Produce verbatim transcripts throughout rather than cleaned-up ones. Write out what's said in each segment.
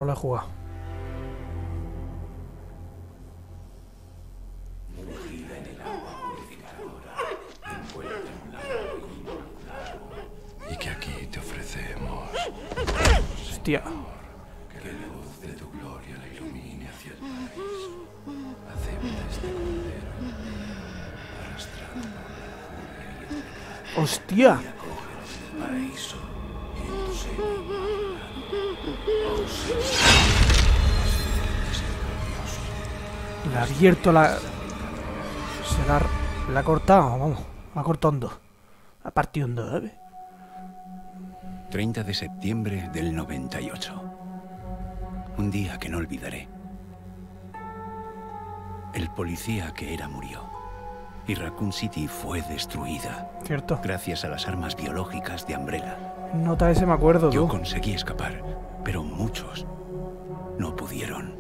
No lo he jugado. Ungida en el agua purificadora, envuelta en un lago inmaculado. Y que aquí te ofrecemos. Hostia. Que la luz de tu gloria la ilumine hacia el paraíso. Acepta este cordero, arrastrado por la furia y el pecado. Hostia. Y acógenos en el paraíso y en tu seno inmaculado. Oh Señor, misericordioso. Le ha abierto la... Se la, ha- la ha cortado, vamos. La ha cortado en dos. La ha partido en dos, ¿sabes? treinta de septiembre del noventa y ocho. Un día que no olvidaré. El policía que era murió. Y Raccoon City fue destruida. Cierto. Gracias a las armas biológicas de Umbrella. Nota ese me acuerdo, Yo tú. conseguí escapar, pero muchos no pudieron.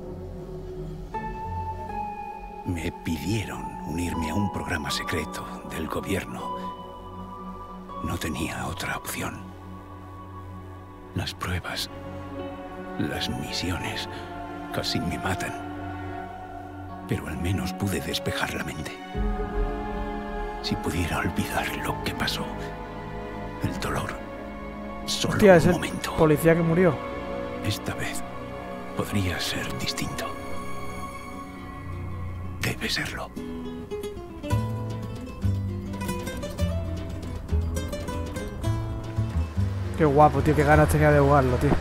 Me pidieron unirme a un programa secreto del gobierno. No tenía otra opción. Las pruebas, las misiones, casi me matan. Pero al menos pude despejar la mente. Si pudiera olvidar lo que pasó, el dolor, solo Hostia, es un el momento. policía que murió. Esta vez podría ser distinto. Debe serlo. Qué guapo, tío. Qué ganas tenía de jugarlo, tío.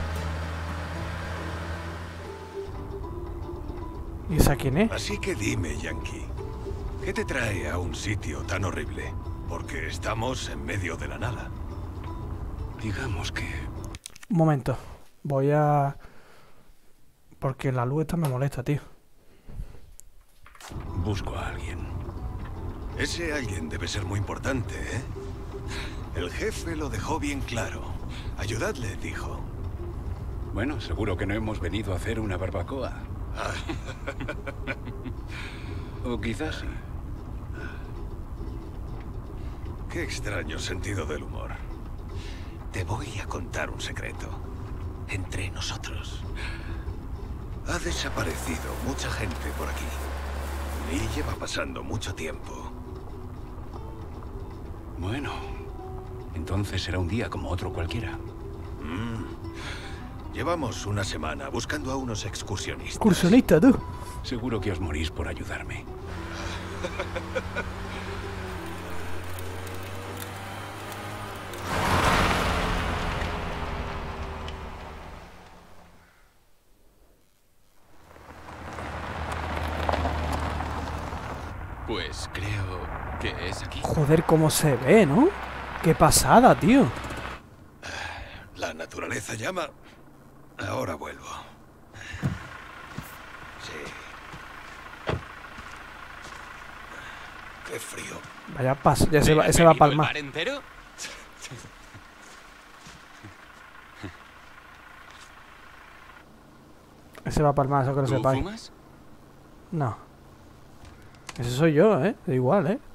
¿Y esa quién es? Así que dime, Yankee, ¿qué te trae a un sitio tan horrible? Porque estamos en medio de la nada. Digamos que... Un momento. Voy a... Porque la luz esta me molesta, tío. busco a alguien. Ese alguien debe ser muy importante, ¿eh? El jefe lo dejó bien claro. Ayudadle, dijo. Bueno, seguro que no hemos venido a hacer una barbacoa. O quizás sí. Qué extraño sentido del humor. Te voy a contar un secreto. Entre nosotros. Ha desaparecido mucha gente por aquí. Y lleva pasando mucho tiempo. Bueno, entonces será un día como otro cualquiera. Mm. Llevamos una semana buscando a unos excursionistas. Excursionista, tú. Seguro que os morís por ayudarme. Pues creo que es aquí. Joder, cómo se ve, ¿no? Qué pasada, tío. La naturaleza llama. Ahora vuelvo. Sí. Qué frío. Vaya paso, ya se va, ¿Te has ese va a bebido el palmar. mar entero? Ese va a palmar, eso que lo ¿Tú sepáis. fumas? No. Ese soy yo, ¿eh? Da igual, ¿eh?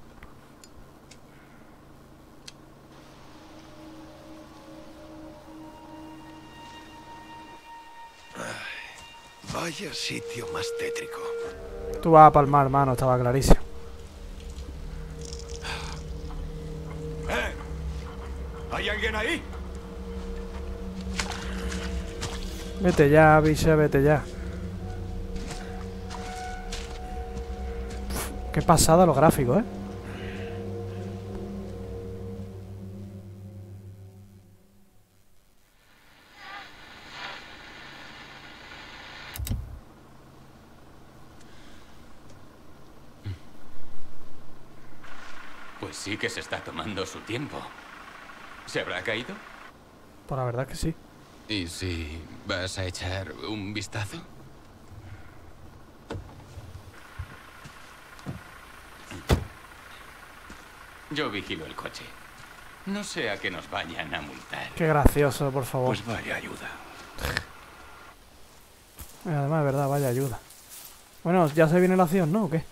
Vaya sitio más tétrico. Tú vas a palmar, hermano, estaba clarísimo. ¿Eh? ¿Hay alguien ahí? Vete ya, biche, vete ya. Uf, qué pasada los gráficos, ¿eh? Pues sí que se está tomando su tiempo. ¿Se habrá caído? Pues la verdad que sí. ¿Y si vas a echar un vistazo? Yo vigilo el coche. No sea que nos vayan a multar. Qué gracioso, por favor. Pues vaya ayuda. Eh, Además, de verdad, vaya ayuda. Bueno, ya se viene la acción, ¿no? ¿O qué?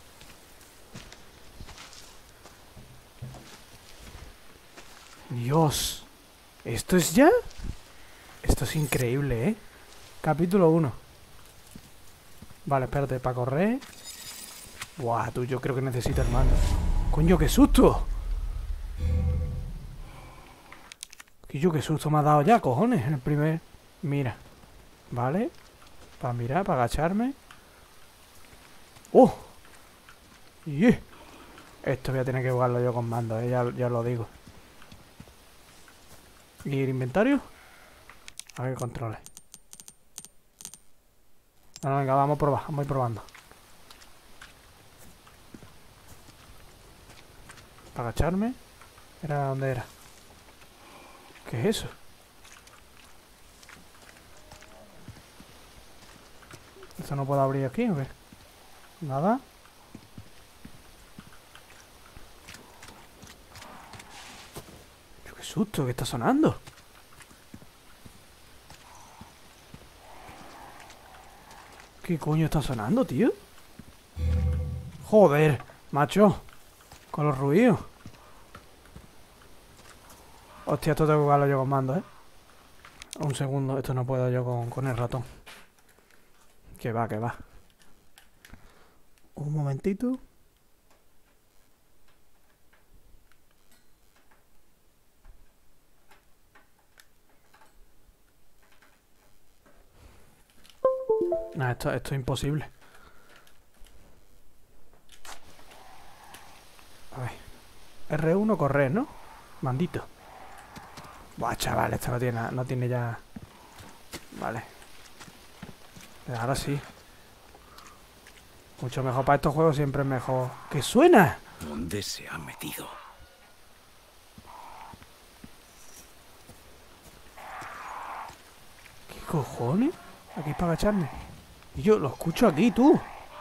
Dios. ¿Esto es ya? Esto es increíble, ¿eh? Capítulo uno. Vale, espérate, para correr. Buah, tú, yo creo que necesito el mando. ¡Coño, qué susto! Coño, qué susto me ha dado ya, cojones. El primer... Mira. Vale. Para mirar, para agacharme. ¡Oh! ¡Yeah! Esto voy a tener que jugarlo yo con mando, ¿eh? ya, ya lo digo. ¿Y el inventario? A ver, controles. Bueno, venga, vamos a probar, vamos a ir probando. Para agacharme. ¿Era dónde era? ¿Qué es eso? ¿Esto no puedo abrir aquí o qué? Nada. ¡Qué susto! ¿Qué está sonando? ¿Qué coño está sonando, tío? Joder, macho. Con los ruidos. Hostia, esto tengo que jugarlo yo con mando, ¿eh? Un segundo, esto no puedo yo con, con el ratón. Que va, que va. Un momentito. Nah, esto, esto es imposible. A ver. R uno correr, ¿no? Mandito. Buah, chaval, esto no tiene, no tiene ya... Vale. Ahora sí. Mucho mejor para estos juegos, siempre es mejor. ¿Qué suena? ¿Dónde se ha metido? ¿Qué cojones? Aquí es para agacharme. Y yo lo escucho aquí, tú.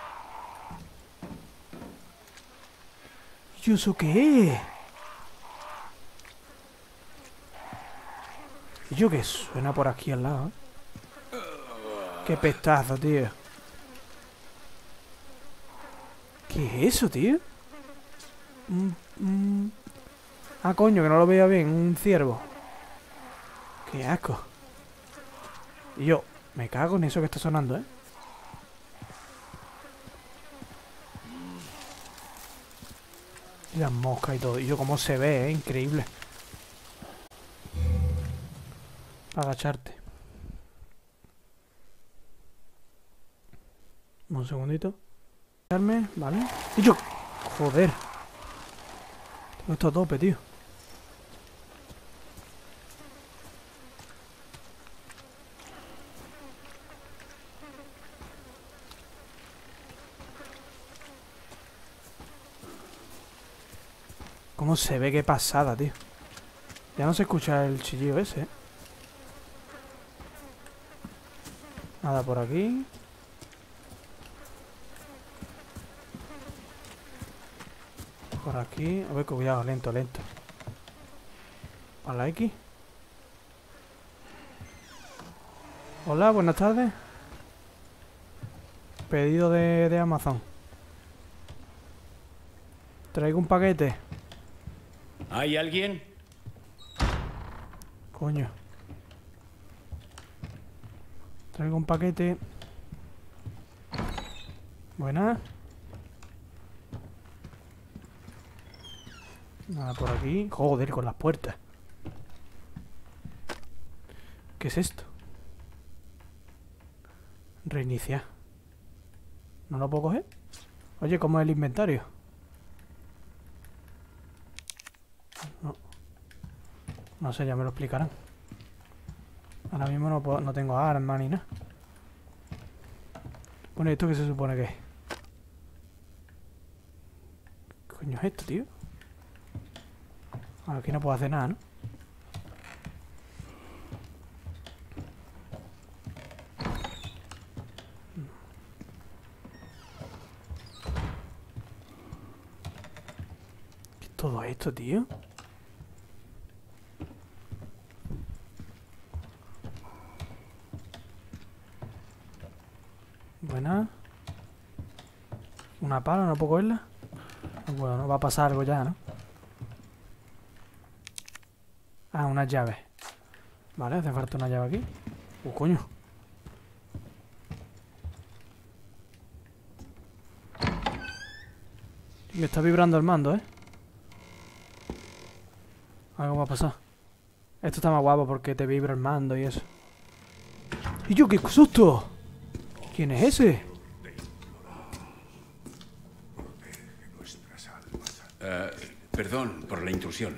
¿Y eso qué es? ¿Y yo qué suena por aquí al lado? ¿Eh? Qué pestazo, tío. ¿Qué es eso, tío? Mm, mm. Ah, coño, que no lo veía bien. Un ciervo. Qué asco. Y yo, me cago en eso que está sonando, ¿eh? Y las moscas y todo. Y yo, cómo se ve, ¿eh? Increíble. Para agacharte. Un segundito. Agacharme, ¿vale? Y yo, joder. Tengo esto a tope, tío. ¿Cómo se ve? Qué pasada, tío. Ya no se escucha el chillido ese, ¿eh? Nada por aquí. Por aquí. A ver, cuidado, lento, lento. A la X. Hola, buenas tardes. Pedido de, de Amazon. Traigo un paquete. ¿Hay alguien? Coño. Traigo un paquete. Buena. Nada por aquí. Joder, con las puertas. ¿Qué es esto? Reiniciar. ¿No lo puedo coger? Oye, ¿cómo es el inventario? No. No sé, ya me lo explicarán. Ahora mismo no, puedo, no tengo armas ni nada. Bueno, ¿esto qué se supone que es? ¿Qué coño es esto, tío? Aquí no puedo hacer nada, ¿no? ¿Qué es todo esto, tío? Buena. Una pala, ¿no puedo cogerla? Bueno, no va a pasar algo ya, ¿no? Ah, unas llaves. Vale, hace falta una llave aquí. Uh, coño. Me está vibrando el mando, ¿eh? Algo va a pasar. Esto está más guapo porque te vibra el mando y eso. ¡Y yo qué susto! ¿Quién es ese? Uh, perdón por la intrusión.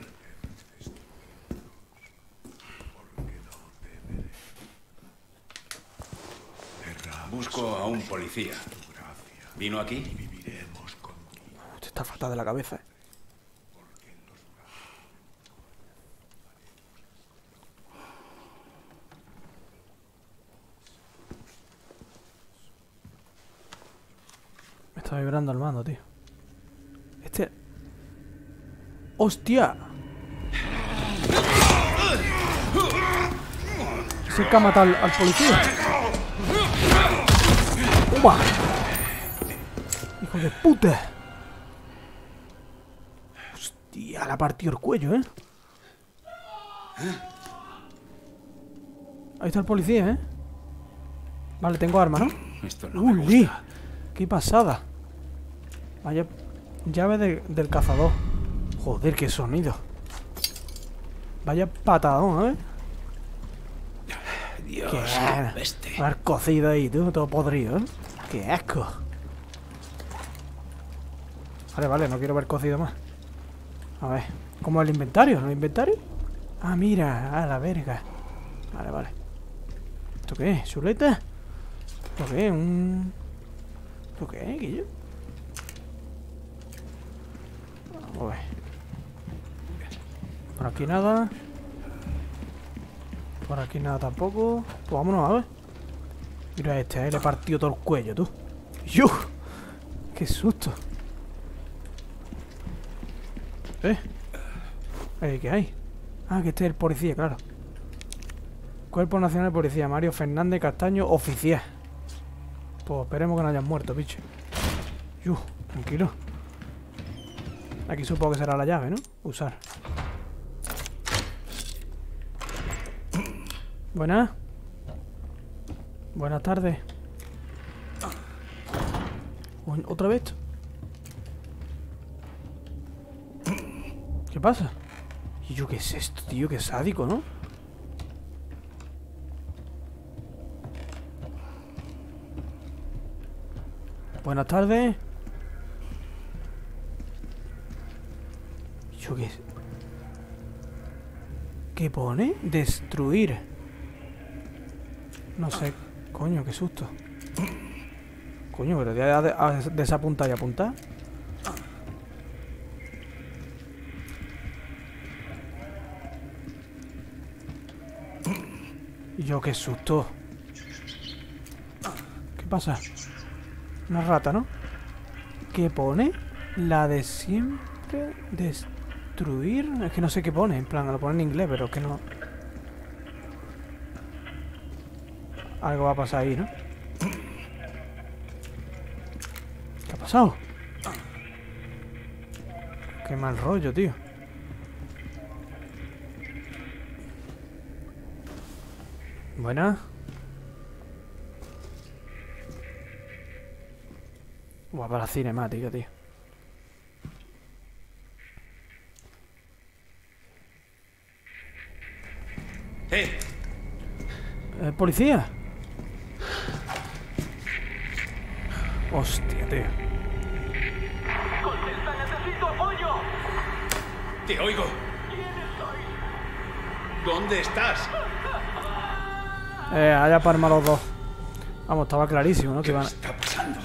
Busco a un policía. ¿Vino aquí? Usted está fatal de la cabeza, ¿eh? Me está vibrando el mando, tío. Este... ¡Hostia! Ese que ha matado al, al policía. ¡Toma! ¡Hijo de puta! Hostia, le ha partido el cuello, ¿eh? Ahí está el policía, ¿eh? Vale, tengo arma, ¿no? Esto no me ¡Uli! gusta. ¡Qué pasada! Vaya llave de- del cazador. Joder, qué sonido. Vaya patadón, ¿eh? Dios, Qué qué peste. haber cocido ahí, tú, todo podrido, ¿eh? ¡Qué asco! Vale, vale, no quiero ver cocido más. A ver, ¿cómo es el inventario? ¿No inventario? Ah, mira, a la verga. Vale, vale. ¿Esto qué es? ¿Chuleta? ¿Esto qué es? ¿Un...? ¿Esto qué es, Guillo? Vamos a ver. Por aquí nada. Por aquí nada tampoco. Pues vámonos a ver. Mira este, ahí le he partido todo el cuello, tú. ¡Yu! ¡Qué susto! ¿Eh? ¿Eh? ¿Qué hay? Ah, que este es el policía, claro. Cuerpo Nacional de Policía, Mario Fernández Castaño, oficial. Pues esperemos que no hayan muerto, bicho. ¡Yu! Tranquilo. Aquí supongo que será la llave, ¿no? Usar. Buenas. Buenas tardes. Uy, ¿otra vez? ¿Qué pasa? ¿Y yo qué es esto, tío? Qué sádico, ¿no? Buenas tardes. ¿Y yo qué es? ¿Qué pone? Destruir. No sé. Coño, qué susto. Coño, pero ya de, de, desapuntar y apuntar. Y yo qué susto. ¿Qué pasa? Una rata, ¿no? ¿Qué pone? La de siempre. Destruir. Es que no sé qué pone. En plan, lo pone en inglés, pero es que no. Algo va a pasar ahí, ¿no? ¿Qué ha pasado? Qué mal rollo, tío. Buena. Guapa la cinemática, tío. ¡Eh! ¿Eh, ¿Policía? Hostia, tío. ¡Contesta, necesito apoyo! ¡Te oigo! ¿Dónde estás? Eh, allá parma los dos. Vamos, estaba clarísimo, ¿no? Que ¿Qué iban... está pasando?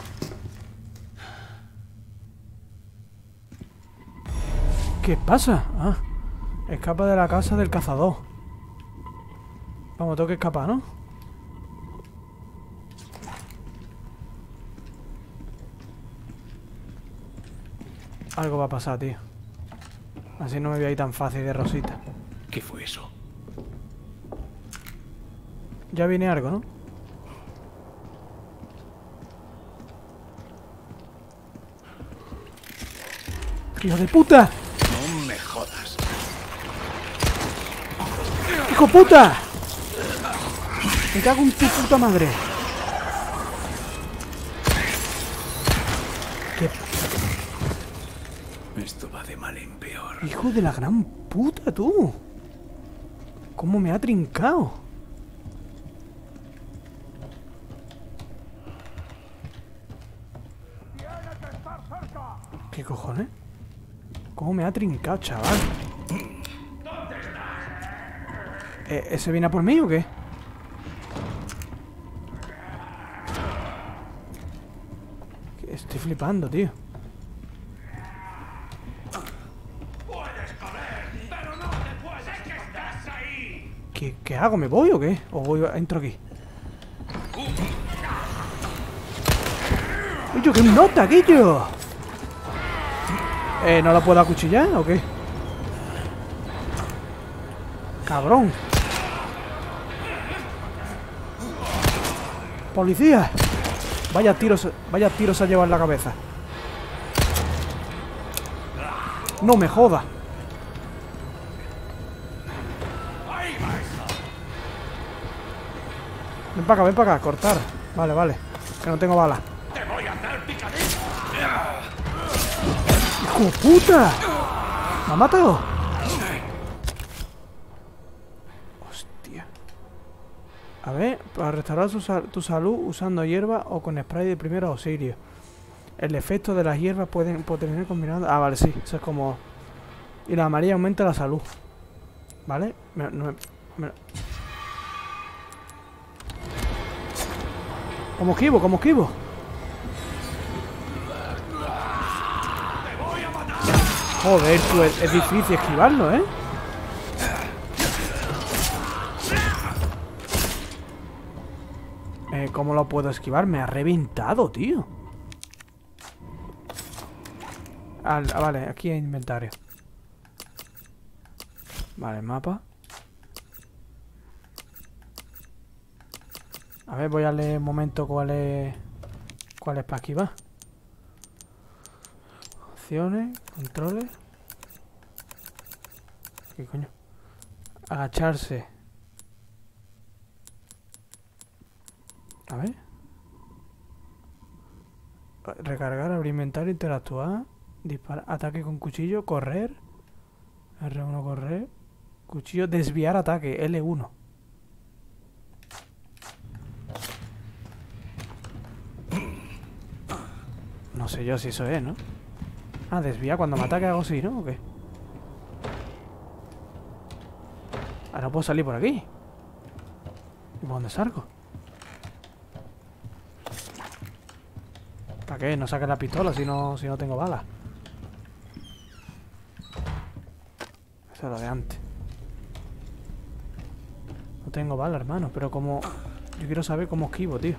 ¿Qué pasa? Ah, escapa de la casa del cazador. Vamos, tengo que escapar, ¿no? Algo va a pasar, tío. Así no me voy a ir tan fácil de rosita. ¿Qué fue eso? Ya viene algo, ¿no? ¡Hijo de puta! No me jodas. ¡Hijo puta! Me cago en tu puta madre. ¿Qué? mal en peor. Hijo de la gran puta, tú. ¿Cómo me ha trincado? ¿Qué cojones? ¿Cómo me ha trincado, chaval? ¿E- ¿Ese viene a por mí o qué? Que estoy flipando, tío. ¿Qué, qué hago? ¿Me voy o qué? ¿O voy a, entro aquí? ¡Uy, qué nota, Guillo! Eh, ¿no la puedo acuchillar o qué? ¡Cabrón! ¡Policía! Vaya tiros, vaya tiros a llevar la cabeza. ¡No me joda! Ven para acá, ven para acá, cortar. Vale, vale. Que no tengo bala. ¡Te voy a hacer picadillo! ¡Hijo de puta! ¿Me ha matado? Hostia. A ver, para restaurar su sal- tu salud usando hierba o con spray de primeros auxilios. El efecto de las hierbas pueden potenciar combinando. Ah, vale, sí. Eso es como. Y la amarilla aumenta la salud. ¿Vale? Me, no me- me- ¿Cómo esquivo? ¿Cómo esquivo? Joder, tú, es, es difícil esquivarlo, ¿eh? Eh, ¿cómo lo puedo esquivar? Me ha reventado, tío. Ah, vale, aquí hay inventario. Vale, mapa. A ver, voy a leer un momento cuál es... cuál es para esquivar. Opciones, controles. ¿Qué coño? Agacharse. A ver. Recargar, abrir inventario, interactuar. Disparar, ataque con cuchillo, correr. R uno, correr. Cuchillo, desviar ataque, L uno. No sé yo si eso es, ¿no? Ah, desvía cuando me ataque hago así, ¿no? ¿O qué? Ahora puedo salir por aquí. ¿Y por dónde salgo? ¿Para qué? No saque la pistola si no, si no tengo balas. Eso es lo de antes. No tengo balas, hermano, pero como... Yo quiero saber cómo esquivo, tío.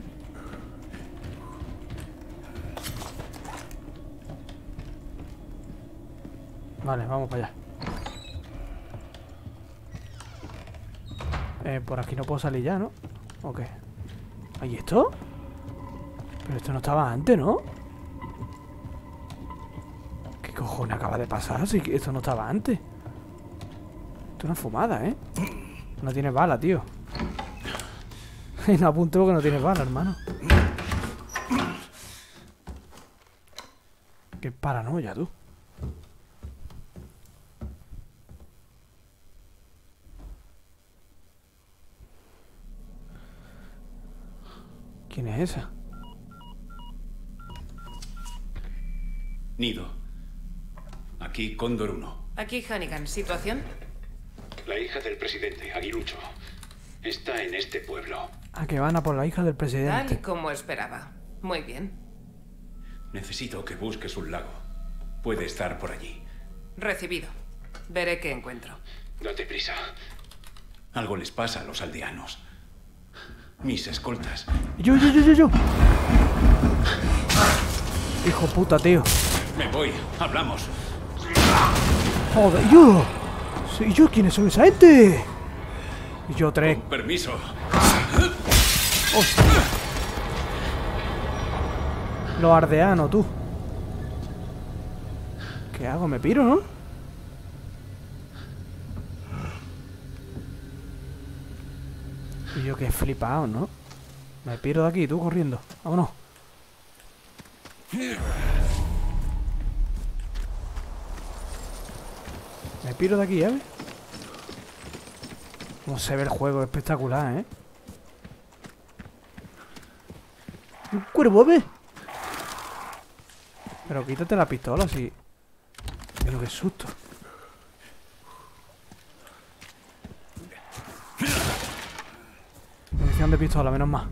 Vale, vamos para allá. Eh, por aquí no puedo salir ya, ¿no? ¿O qué? ¿Ahí esto? Pero esto no estaba antes, ¿no? ¿Qué cojones acaba de pasar? Si esto no estaba antes. Esto es una fumada, ¿eh? No tiene bala, tío. No apunto porque no tiene bala, hermano. Qué paranoia, tú. ¿Quién es esa? Nido. Aquí Cóndor uno. Aquí Hannigan. ¿Situación? La hija del presidente, Aguilucho, está en este pueblo. Ah, que van a por la hija del Tal presidente. y como esperaba. Muy bien. Necesito que busques un lago. Puede estar por allí. Recibido. Veré qué encuentro. Date prisa. Algo les pasa a los aldeanos. Mis escoltas. Yo, yo, yo, yo, yo. Hijo puta, tío. Me voy. Hablamos. Joder, yo. ¿Y yo quiénes son esa gente? Y yo tres. Con permiso. Hostia. Los ardeanos, tú. ¿Qué hago? ¿Me piro, no? Y yo que flipado, ¿no? Me piro de aquí, tú corriendo. Vámonos. Me piro de aquí, ¿eh? Como se ve el juego, espectacular, ¿eh? ¡Un cuervo, ve! Pero quítate la pistola, sí. Pero qué susto. Munición de pistola, menos mal.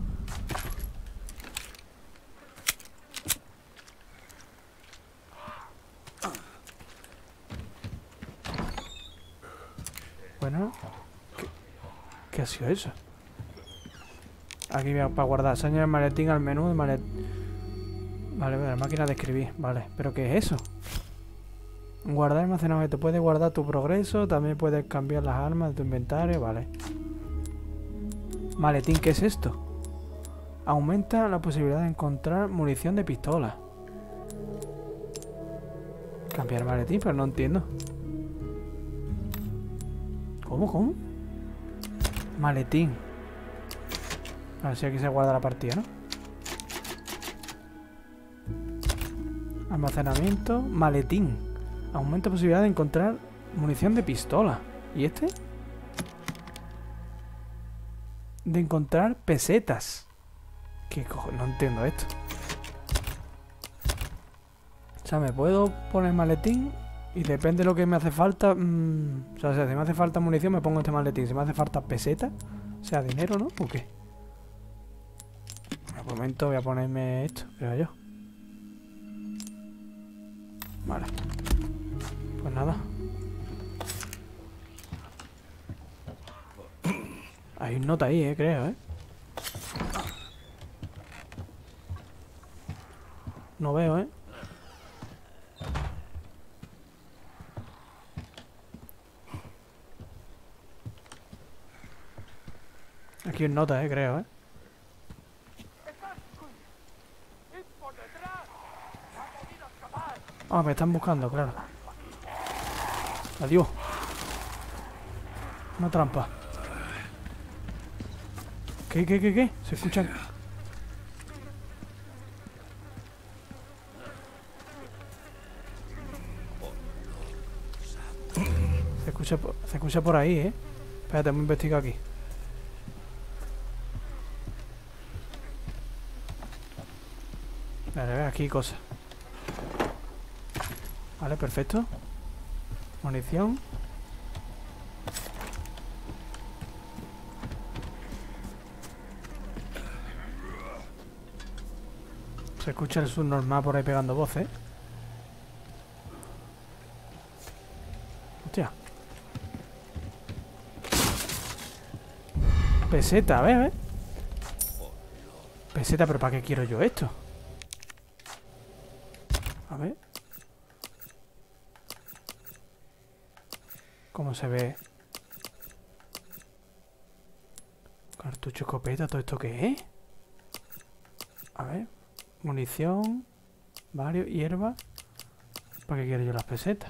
Bueno, ¿qué, ¿qué ha sido eso? Aquí voy a- para guardar. Se añade el maletín al menú de malet... Vale, vale, máquina de escribir. Vale, ¿pero qué es eso? Guardar almacenado. Te puedes guardar tu progreso. También puedes cambiar las armas de tu inventario. Vale. Maletín, ¿qué es esto? Aumenta la posibilidad de encontrar munición de pistola. Cambiar maletín, pero no entiendo. ¿Cómo, cómo? Maletín. A ver si aquí se guarda la partida, ¿no? Almacenamiento. Maletín. Aumenta posibilidad de encontrar munición de pistola. ¿Y este? De encontrar pesetas. ¿Qué cojones? No entiendo esto. O sea, me puedo poner maletín y depende de lo que me hace falta. Mmm, o sea, si me hace falta munición, me pongo este maletín. Si me hace falta peseta, o sea, dinero, ¿no? ¿O qué? De momento voy a ponerme esto, creo yo. Vale. Pues nada. Hay un nota ahí, eh, creo, eh. No veo, eh. Aquí hay un nota, eh, creo, eh. Ah, me están buscando, claro. Adiós. Una trampa. ¿Qué, qué, qué, qué? Se escuchan. Se escucha, por, se escucha por ahí, ¿eh? Espérate, me investigo aquí. Vale, aquí hay cosas. Vale, perfecto. Munición. Se escucha el subnormal por ahí pegando voces. Hostia. Peseta, a ver, a ver. Peseta, pero ¿para qué quiero yo esto? A ver. ¿Cómo se ve? Cartucho, escopeta, ¿todo esto qué es? A ver. Munición. Varios, hierba. ¿Para qué quiero yo las pesetas?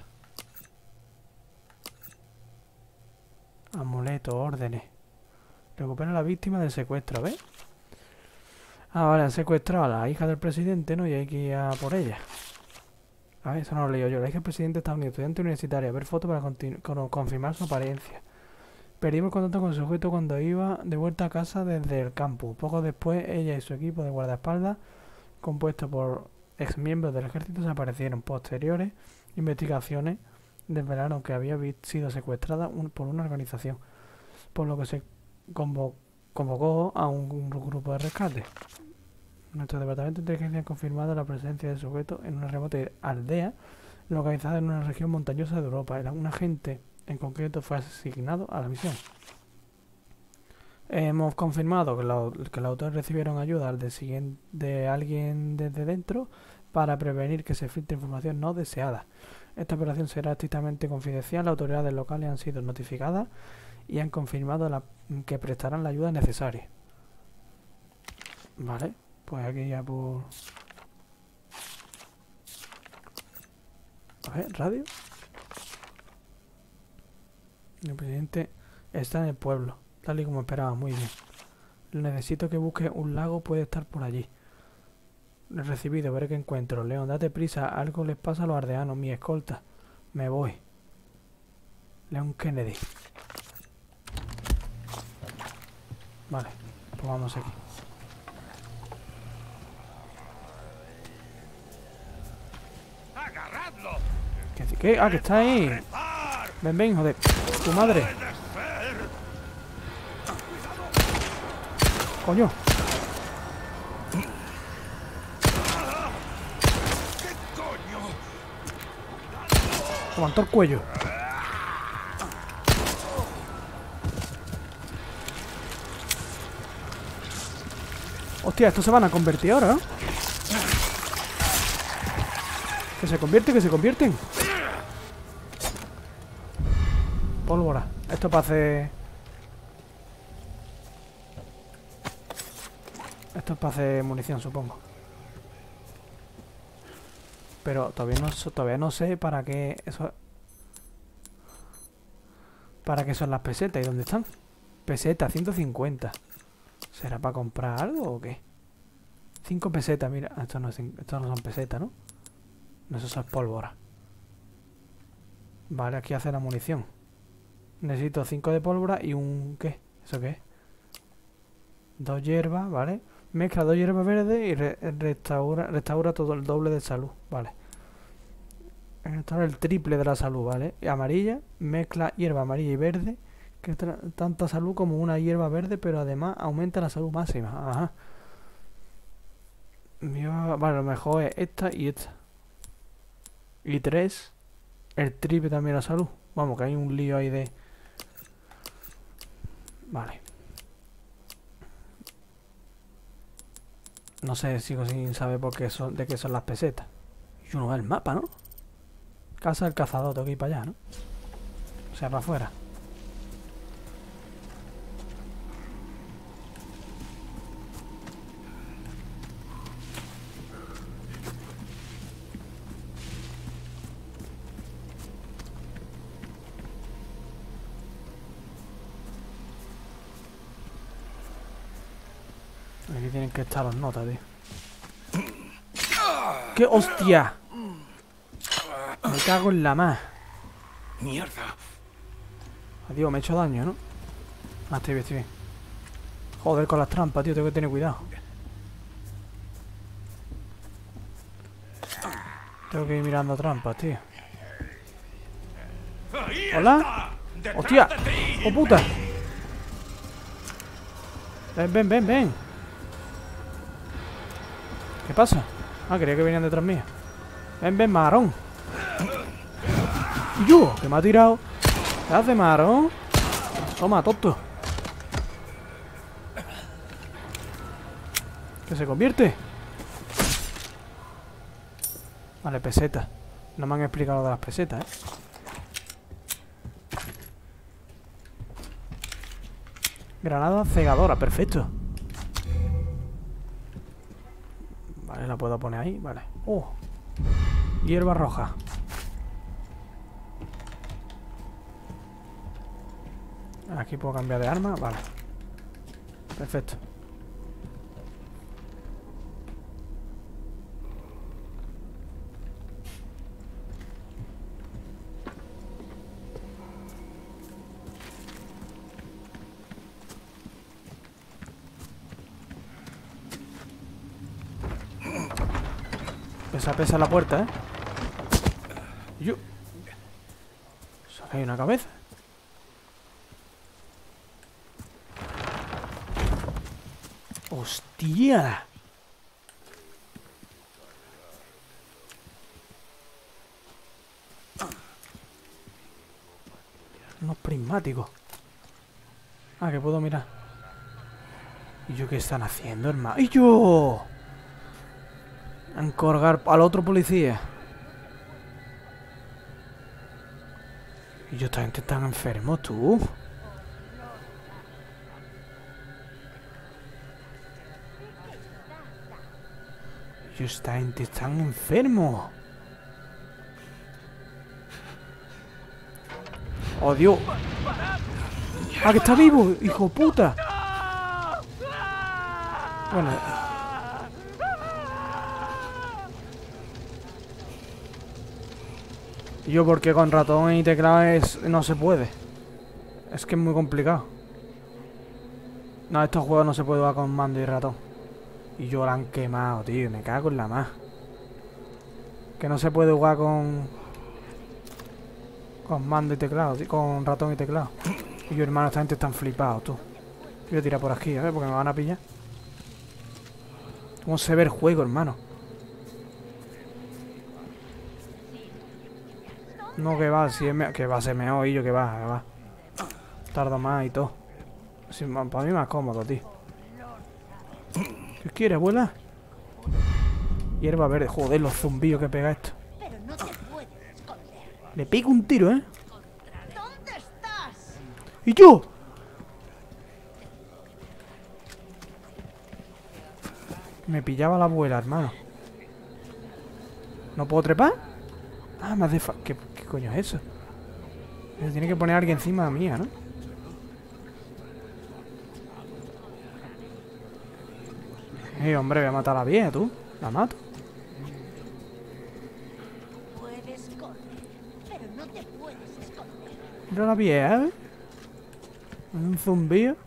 Amuleto, órdenes. Recupera a la víctima del secuestro, ¿ves? Ah, vale, han secuestrado a la hija del presidente, ¿no? Y hay que ir a por ella. A ver, eso no lo leo yo. La hija del presidente de Estados Unidos, estudiante universitaria. Ver fotos para con confirmar su apariencia. Perdimos contacto con el sujeto cuando iba de vuelta a casa desde el campus. Poco después, ella y su equipo de guardaespaldas, compuesto por exmiembros del ejército, desaparecieron. Posteriores investigaciones desvelaron que había sido secuestrada un, por una organización, por lo que se convo convocó a un, un grupo de rescate. Nuestro departamento de inteligencia ha confirmado la presencia del sujeto en una remota aldea localizada en una región montañosa de Europa. Era un agente en concreto fue asignado a la misión. Hemos confirmado que, lo, que los autores recibieron ayuda de, siguiente, de alguien desde dentro para prevenir que se filtre información no deseada. Esta operación será estrictamente confidencial. Las autoridades locales han sido notificadas y han confirmado la, que prestarán la ayuda necesaria. Vale, pues aquí ya por... A ver, radio. El presidente está en el pueblo, tal y como esperaba. Muy bien. Necesito que busque un lago, puede estar por allí. Recibido, veré qué encuentro. León, date prisa, algo les pasa a los aldeanos, mi escolta. Me voy. Leon Kennedy. Vale, pues vamos aquí. ¿Qué? ¿Qué? Ah, que está ahí. Ven, ven, joder. Tu madre. Coño. Levantó el cuello. Hostia, estos se van a convertir ahora, ¿no? Que se convierten, que se convierten. Pólvora. Esto para hacer... Esto es para hacer munición, supongo. Pero todavía no, todavía no sé para qué eso... ¿Para qué son las pesetas? ¿Y dónde están? Pesetas, ciento cincuenta. ¿Será para comprar algo o qué? cinco pesetas, mira. Esto no, es, esto no son pesetas, ¿no? No, eso es pólvora. Vale, aquí hace la munición. Necesito cinco de pólvora y un... ¿Qué? ¿Eso qué es? Dos hierbas, ¿vale? Mezcla dos hierbas verdes y re restaura, restaura todo el doble de salud, ¿vale? Restaura el triple de la salud, ¿vale? Y amarilla, mezcla hierba amarilla y verde, que tanta salud como una hierba verde, pero además aumenta la salud máxima. Ajá. Vale, lo mejor es esta y esta. Y tres, el triple también la salud. Vamos, que hay un lío ahí de... Vale. No sé, sigo sin saber por qué son, de qué son las pesetas. Y uno ve el mapa, ¿no? Casa del cazador, tengo que ir para allá, ¿no? O sea, para afuera. Aquí tienen que estar las notas, tío. ¡Qué hostia! Me cago en la más. Mierda. Adiós, me he hecho daño, ¿no? Ah, estoy bien, estoy bien. Joder, con las trampas, tío, tengo que tener cuidado. Tengo que ir mirando trampas, tío. ¿Hola? ¡Hostia! ¡Oh, puta! Ven, ven, ven, ven. ¿Qué pasa? Ah, creía que venían detrás mía. Ven, ven, marón. ¿Y yo? Que me ha tirado. ¿Qué hace, marón? Toma, tonto. ¿Que se convierte? Vale, pesetas. No me han explicado lo de las pesetas, ¿eh? Granada cegadora, perfecto. Vale, la puedo poner ahí, vale. Oh, hierba roja. Aquí puedo cambiar de arma, vale. Perfecto. Pesa, pesa la puerta, ¿eh? Yo. Saca ahí una cabeza. ¡Hostia! Unos prismáticos. Ah, que puedo mirar. ¿Y yo qué están haciendo, hermano? ¡Y yo! Encorgar al otro policía. Y yo, esta gente están enfermos, tú. Y yo, esta gente están enfermos. ¡Oh, Dios! ¡Ah, que está vivo! ¡Hijo puta! Bueno. Y yo porque con ratón y teclado es, no se puede. Es que es muy complicado. No, estos juegos no se puede jugar con mando y ratón. Y yo la han quemado, tío. Me cago en la más. Que no se puede jugar con... Con mando y teclado, tío, con ratón y teclado. Y yo, hermano, esta gente están flipados, tú. Voy a tirar por aquí, a ver, porque me van a pillar. ¿Cómo se ve el juego, hermano? No, que va, si es me... que va a ser mejor, y yo que va, que va. Tarda más y todo. Sí, para mí más cómodo, tío. ¿Qué quiere, abuela? Hierba verde. Joder, los zumbillos que pega esto. Pero no te puedes esconder. Le pego un tiro, ¿eh? ¿Dónde estás? ¡Y yo! Me pillaba la abuela, hermano. ¿No puedo trepar? Ah, me hace fa... ¿Qué, ¿Qué coño es eso? Me tiene que poner alguien encima mía, ¿no? Eh, hombre, voy a matar a la vieja, tú. La mato. Puedes correr, pero no te puedes esconder. Mira la vieja, ¿eh? Un zumbido.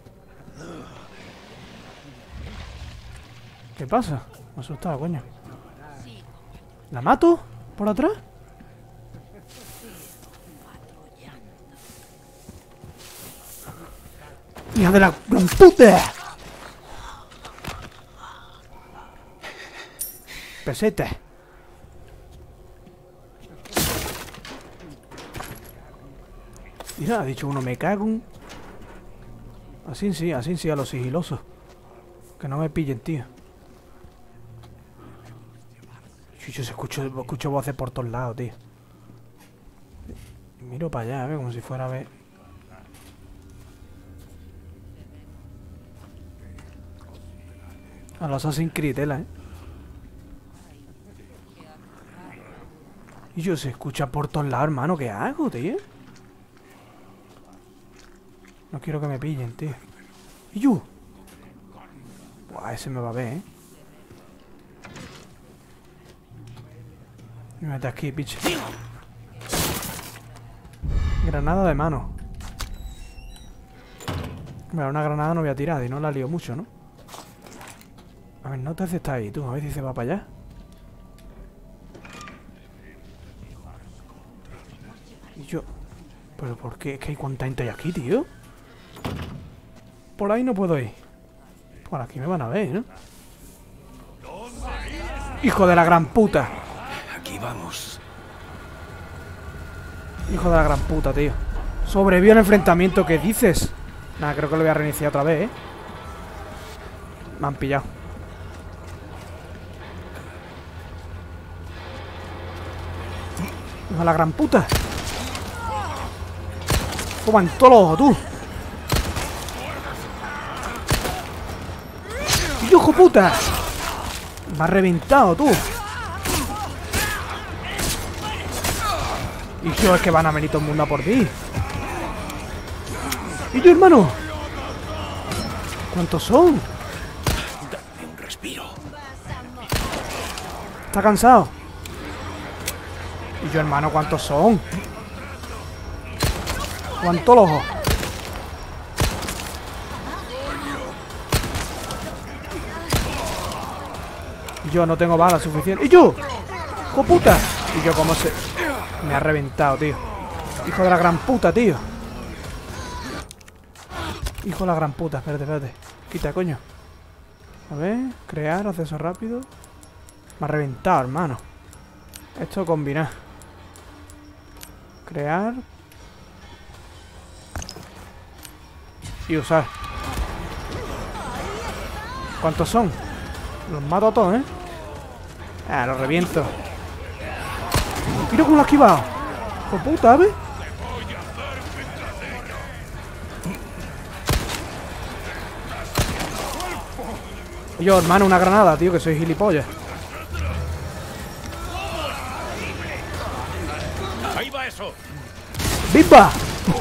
¿Qué pasa? Me he asustado, coño. ¿La mato? ¿Por atrás? ¡Hija de la gran puta! Pesete. Mira, ha dicho uno, me cago en... Así sí, así sí, a los sigilosos. Que no me pillen, tío. Yo se escucho, escucho voces por todos lados, tío. Miro para allá, ¿eh? Como si fuera a ver... A los Assassin's Creed, tela, ¿eh? Y yo se escucha por todos lados, hermano. ¿Qué hago, tío? No quiero que me pillen, tío. ¿Y yo? Buah, ese me va a ver, ¿eh? Me mete aquí, piche. Granada de mano. Bueno, una granada no voy a tirar y no la lío mucho, ¿no? A ver, no te está ahí, tú. A ver si se va para allá. Y yo... ¿Pero por qué? Es que hay cuánta gente hay aquí, tío. Por ahí no puedo ir. Por aquí me van a ver, ¿no? ¡Hijo de la gran puta! Aquí vamos. Hijo de la gran puta, tío. Sobrevivió el enfrentamiento, ¿qué dices? Nada, creo que lo voy a reiniciar otra vez, ¿eh? Me han pillado. Hijo de la gran puta. Toma en todos los ojos, tú. ¡Hijo puta! Me ha reventado, tú. Y yo, es que van a venir todo el mundo a por ti. ¿Y yo, hermano? ¿Cuántos son? Dame un respiro. ¿Está cansado? ¿Y yo, hermano, cuántos son? ¿Cuántos ojos? Y yo no tengo balas suficientes. ¡Y yo! ¡Hijo puta! Y yo, ¿cómo se...? Me ha reventado, tío. Hijo de la gran puta, tío. Hijo de la gran puta. Espérate, espérate. Quita, coño. A ver, crear, acceso rápido. Me ha reventado, hermano. Esto combinar. Crear. Y usar. ¿Cuántos son? Los mato a todos, ¿eh? Ah, los reviento. Mira cómo lo ha esquivado. ¡Hijo puta, ¿ves? Yo, hermano, una granada, tío, que soy gilipollas. Ahí va eso. ¡Bimba!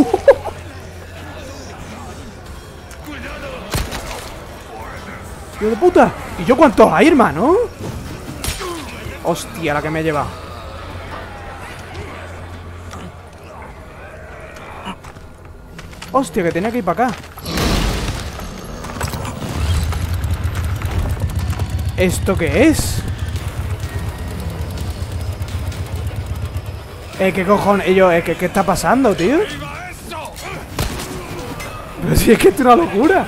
¡Hijo de puta! ¿Y yo cuántos hay, hermano? Hostia, la que me he llevado. Hostia, que tenía que ir para acá. ¿Esto qué es? Eh, ¿qué cojones? Yo, eh, ¿qué, ¿qué está pasando, tío? Pero si es que esto es una locura.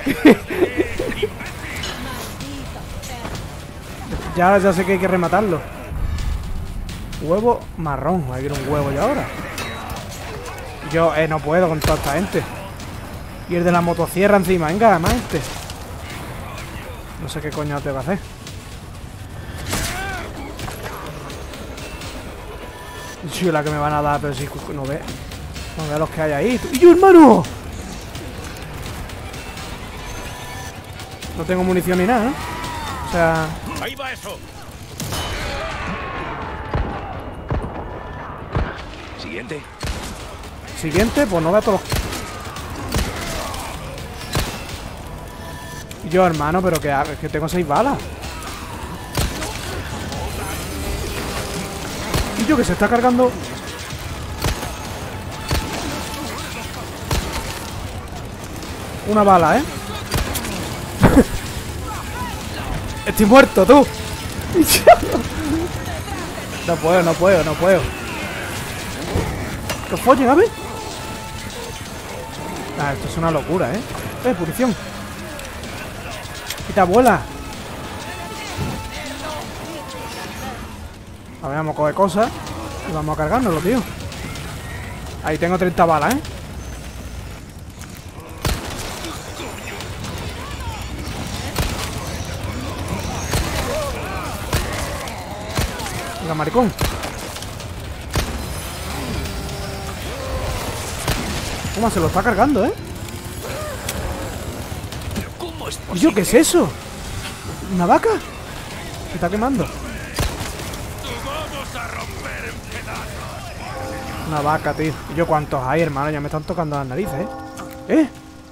ya, ya sé que hay que rematarlo. Huevo marrón. Hay que ir un huevo ya ahora. Yo, eh, no puedo con toda esta gente. Y el de la motosierra encima. Venga, más este. No sé qué coño tengo que hacer. Sí, la que me van a dar, pero si no ve. No ve a los que hay ahí. ¡Y yo, hermano! No tengo munición ni nada, ¿eh? O sea... ¡Ahí va eso! Siguiente. Siguiente, pues no veo a todos los... Y yo, hermano, pero que, que tengo seis balas. Y yo, que se está cargando... Una bala, ¿eh? Estoy muerto, tú. No puedo, no puedo, no puedo. Que follen, a ver. Ah, esto es una locura, ¿eh? Eh, munición. Quita, vuela. A ver, vamos a coger cosas y vamos a cargárnoslo, tío. Ahí tengo treinta balas, ¿eh? Venga, maricón. ¿Cómo se lo está cargando, eh? ¿Y yo qué es eso? ¿Una vaca? Se está quemando. Una vaca, tío. ¿Y yo cuántos hay, hermano? Ya me están tocando las narices, ¿eh? ¿Eh?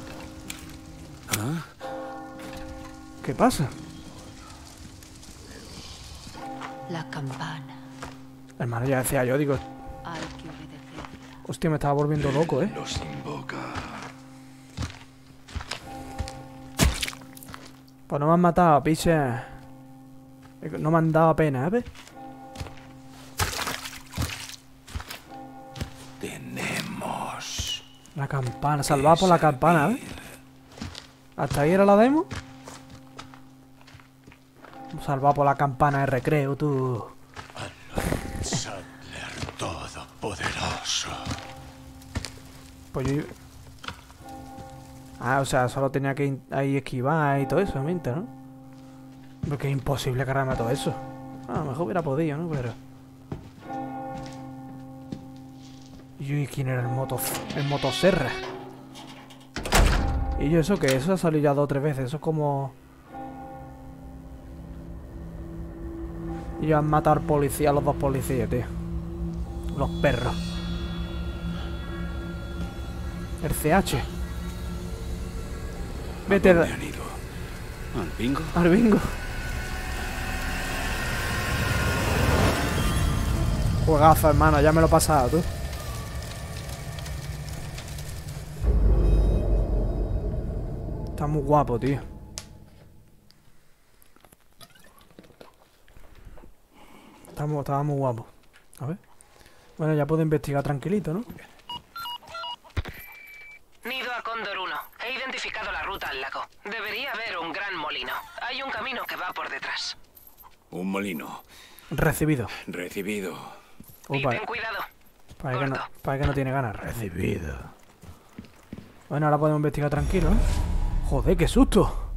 ¿Qué pasa? La campana. Hermano, ya decía yo, digo... Hay que obedecerla. Hostia, me estaba volviendo loco, ¿eh? Los invoca. Pues no me han matado, piche. No me han dado pena, ¿eh? Tenemos. La campana, salvada por la campana, ¿eh? ¿Hasta ahí era la demo? Salvado por la campana de recreo, tú. Sattler Todopoderoso. Pues yo... Ah, o sea, solo tenía que ahí esquivar y todo eso, mente, ¿no? Porque es imposible cargarme a todo eso. A lo mejor hubiera podido, ¿no? Pero... ¿Y quién era el moto... el motoserra? ¿Y yo eso qué? Eso ha salido ya dos o tres veces. Eso es como... Y han matado al policía, a los dos policías, tío. Los perros. El C H. Vete ¿A de... dónde han ido? ¿Al bingo? al bingo. Juegazo, hermano. Ya me lo he pasado, tú. Está muy guapo, tío. Está muy, estaba muy guapo. A ver. Bueno, ya puedo investigar tranquilito, ¿no? Nido a Cóndor uno. He identificado la ruta al lago. Debería haber un gran molino. Hay un camino que va por detrás. Un molino. Recibido. Recibido. Y Upa, ten cuidado. para que no, Corto. para que no tiene ganas. Recibido. Bueno, ahora podemos investigar tranquilo, ¿eh? Joder, qué susto.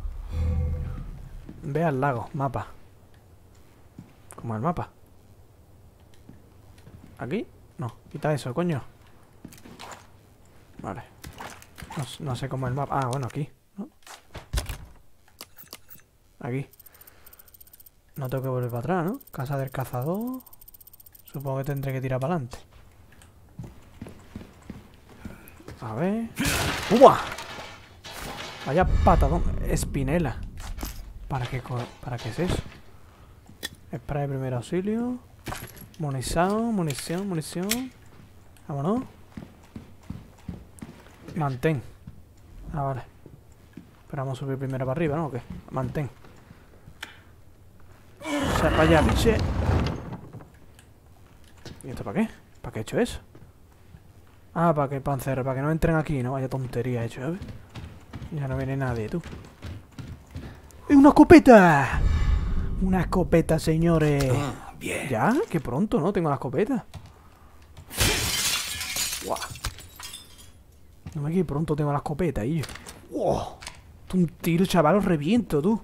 Ve al lago, mapa. Como el mapa. ¿Aquí? No, quita eso, coño. Vale. No, no sé cómo es el mapa. Ah, bueno, aquí, ¿no? Aquí. No tengo que volver para atrás, ¿no? Casa del cazador. Supongo que tendré que tirar para adelante. A ver. ¡Uah! Vaya patadón. Espinela. ¿Para qué, co- ¿Para qué es eso? Spray de primer auxilio. Munición, munición, munición. Vámonos. Mantén. Ah, vale. Esperamos subir primero para arriba, ¿no? ¿O qué? Mantén. O sea, para allá, biche. ¿Y esto para qué? ¿Para qué he hecho eso? Ah, para que, para encerrar, para que no entren aquí, ¿no? Vaya tontería he hecho, ¿sabes? Ya no viene nadie, tú. ¡Es una escopeta! Una escopeta, señores. Ah, bien. ¿Ya? Qué pronto, ¿no? Tengo la escopeta. ¡Guau! No me quede pronto, tengo la escopeta, y yo. ¡Wow! Un tiro, chaval, os reviento, tú.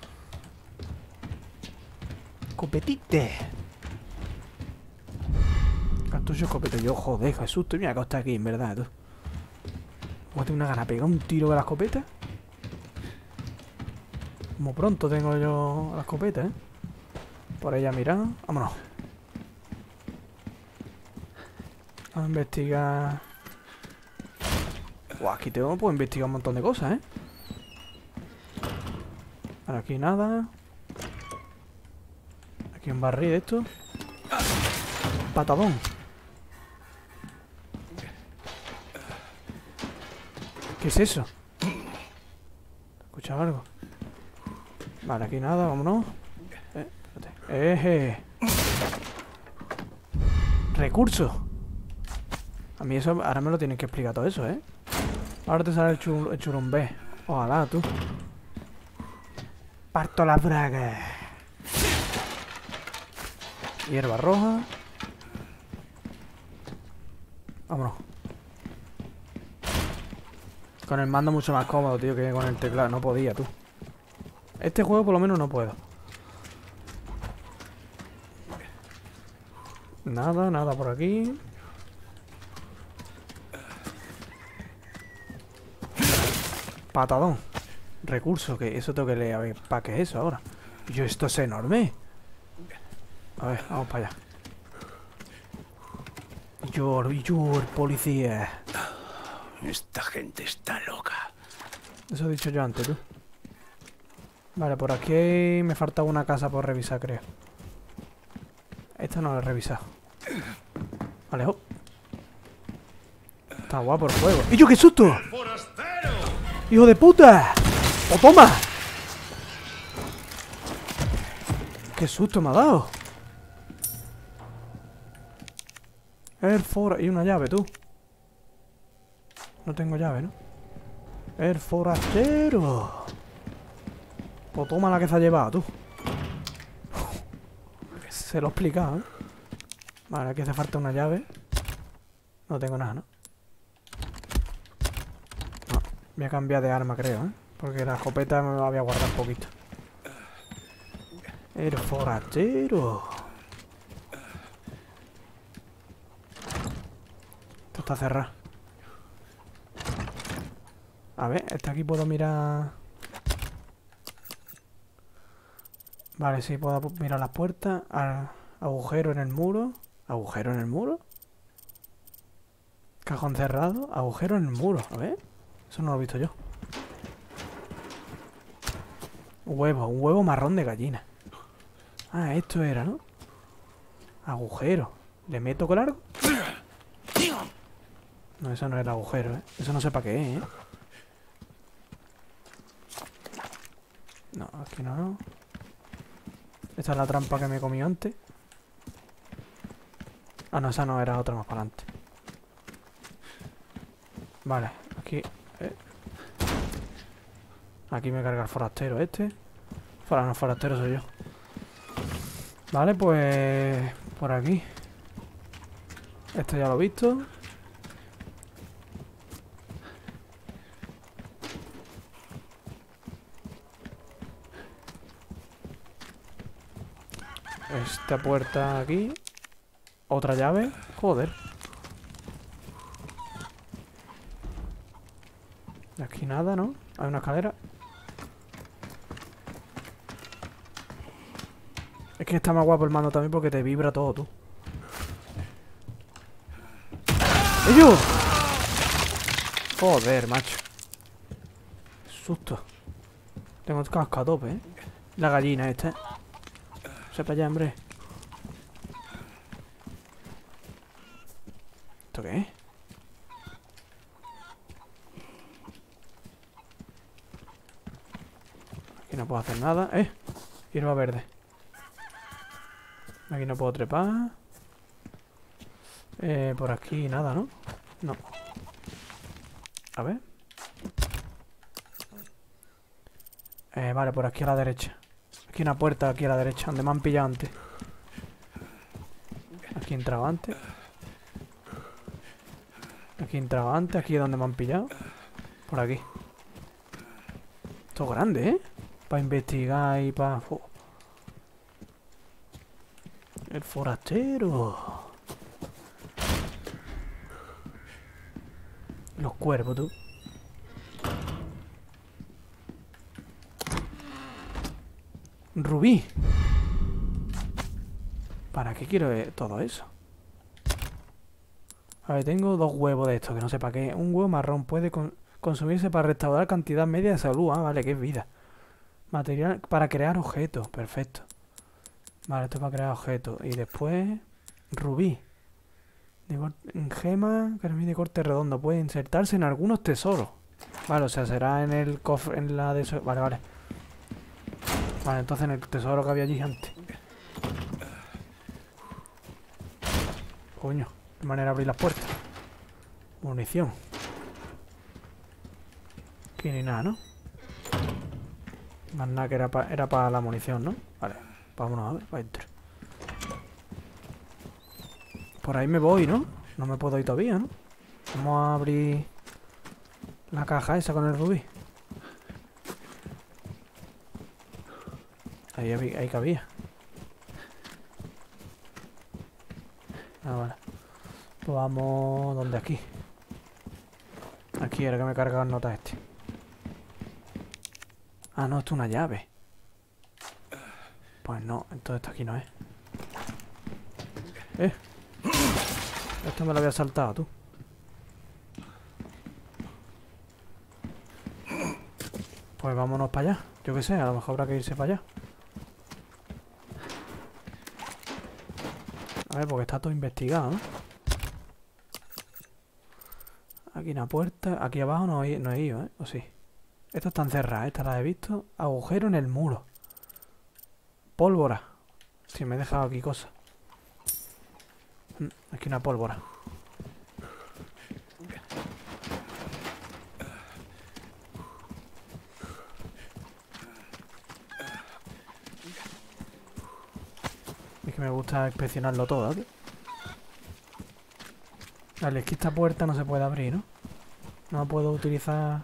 Escopetite. Cartucho, escopeta. Yo, joder, Jesús, te voy a acostar aquí, en verdad, tú. Voy a tener una gana de pegar un tiro con la escopeta. Como pronto tengo yo la escopeta, ¿eh? Por ella, mira. Vámonos. A investigar. Guau, aquí tengo, puedo investigar un montón de cosas, ¿eh? Ahora aquí nada. Aquí un barril de esto. Patadón. ¿Qué es eso? ¿Escuchas algo? Vale, aquí nada, vámonos. Eh, espérate. Eje. Recursos. A mí eso, ahora me lo tienen que explicar todo eso, ¿eh? Ahora te sale el, chur, el churumbé. Ojalá, tú. Parto las bragas. Hierba roja. Vámonos. Con el mando mucho más cómodo, tío, que con el teclado. No podía, tú. Este juego por lo menos no puedo. Nada, nada por aquí. Patadón. Recurso, que eso tengo que leer. A ver, ¿para qué es eso ahora? Yo, esto es enorme. A ver, vamos para allá. Yor, yor, policía. Esta gente está loca. Eso he dicho yo antes, tú. Vale, por aquí me falta una casa por revisar, creo. Esta no la he revisado. Vale, hop. Está guapo el juego. ¡Y yo qué susto! ¡Hijo de puta! ¡O toma! ¡Qué susto me ha dado! El fora... Y una llave, tú. No tengo llave, ¿no? El forastero. O toma la que se ha llevado, tú. Se lo he explicado, ¿eh? Vale, aquí hace falta una llave. No tengo nada, ¿no? No, voy a cambiar de arma, creo, ¿eh? Porque la escopeta me la voy a guardar un poquito. El forastero. Esto está cerrado. A ver, este aquí puedo mirar. Vale, sí, puedo mirar las puertas. Al agujero en el muro. ¿Agujero en el muro? Cajón cerrado. Agujero en el muro. A ver. Eso no lo he visto yo. Huevo. Un huevo marrón de gallina. Ah, esto era, ¿no? Agujero. ¿Le meto con algo? No, eso no es el agujero, ¿eh? Eso no sé para qué, ¿eh? No, aquí no, no. Esta es la trampa que me comí antes. Ah, no, esa no, era otra más para adelante. Vale, aquí... Eh. Aquí me carga el forastero este. Fuera, no, forastero soy yo. Vale, pues... Por aquí. Esto ya lo he visto. Esta puerta aquí. Otra llave. Joder. Aquí nada, ¿no? Hay una escalera. Es que está más guapo el mando también porque te vibra todo, tú. ¡Ello! Joder, macho. Susto. Tengo el casco a tope, ¿eh? La gallina esta, ¿eh? Se para allá, hombre. ¿Esto qué es? Aquí no puedo hacer nada. ¡Eh! Hierba verde. Aquí no puedo trepar. Eh, por aquí nada, ¿no? No. A ver. Eh, vale, por aquí a la derecha. Aquí una puerta, aquí a la derecha, donde me han pillado antes. Aquí entraba antes. Aquí entraba antes, aquí es donde me han pillado. Por aquí. Esto es grande, ¿eh? Para investigar y para... Oh. El forastero. Los cuervos, tú. Rubí. ¿Para qué quiero todo eso? A ver, tengo dos huevos de estos, que no sé para qué. Un huevo marrón puede con consumirse para restaurar cantidad media de salud. Ah, vale, que es vida. Material para crear objetos. Perfecto. Vale, esto es para crear objetos. Y después... Rubí. En gema, carmín de corte redondo. Puede insertarse en algunos tesoros. Vale, o sea, será en el cofre, en la de eso. Vale, vale. Vale, entonces en el tesoro que había allí antes. Coño, de manera de abrir las puertas. Munición. Aquí ni nada, ¿no? Más nada que era para era pa la munición, ¿no? Vale, vámonos a ver, para adentro. Por ahí me voy, ¿no? No me puedo ir todavía, ¿no? Vamos a abrir la caja esa con el rubí. Ahí, ahí cabía. Ah, vale. Pues vamos... ¿Dónde? Aquí. Aquí era que me cargaban notas este. Ah, no, esto es una llave. Pues no, entonces esto aquí no es. Eh. Esto me lo había saltado, tú. Pues vámonos para allá. Yo qué sé, a lo mejor habrá que irse para allá. A ver, porque está todo investigado, ¿no? Aquí una puerta. Aquí abajo no he, no he ido, ¿eh? ¿O sí? Estas están cerradas, estas las he visto. Agujero en el muro. Pólvora. Sí, me he dejado aquí cosas. Aquí una pólvora. Es que me gusta inspeccionarlo todo, ¿eh? Vale, es que esta puerta no se puede abrir, ¿no? No puedo utilizar...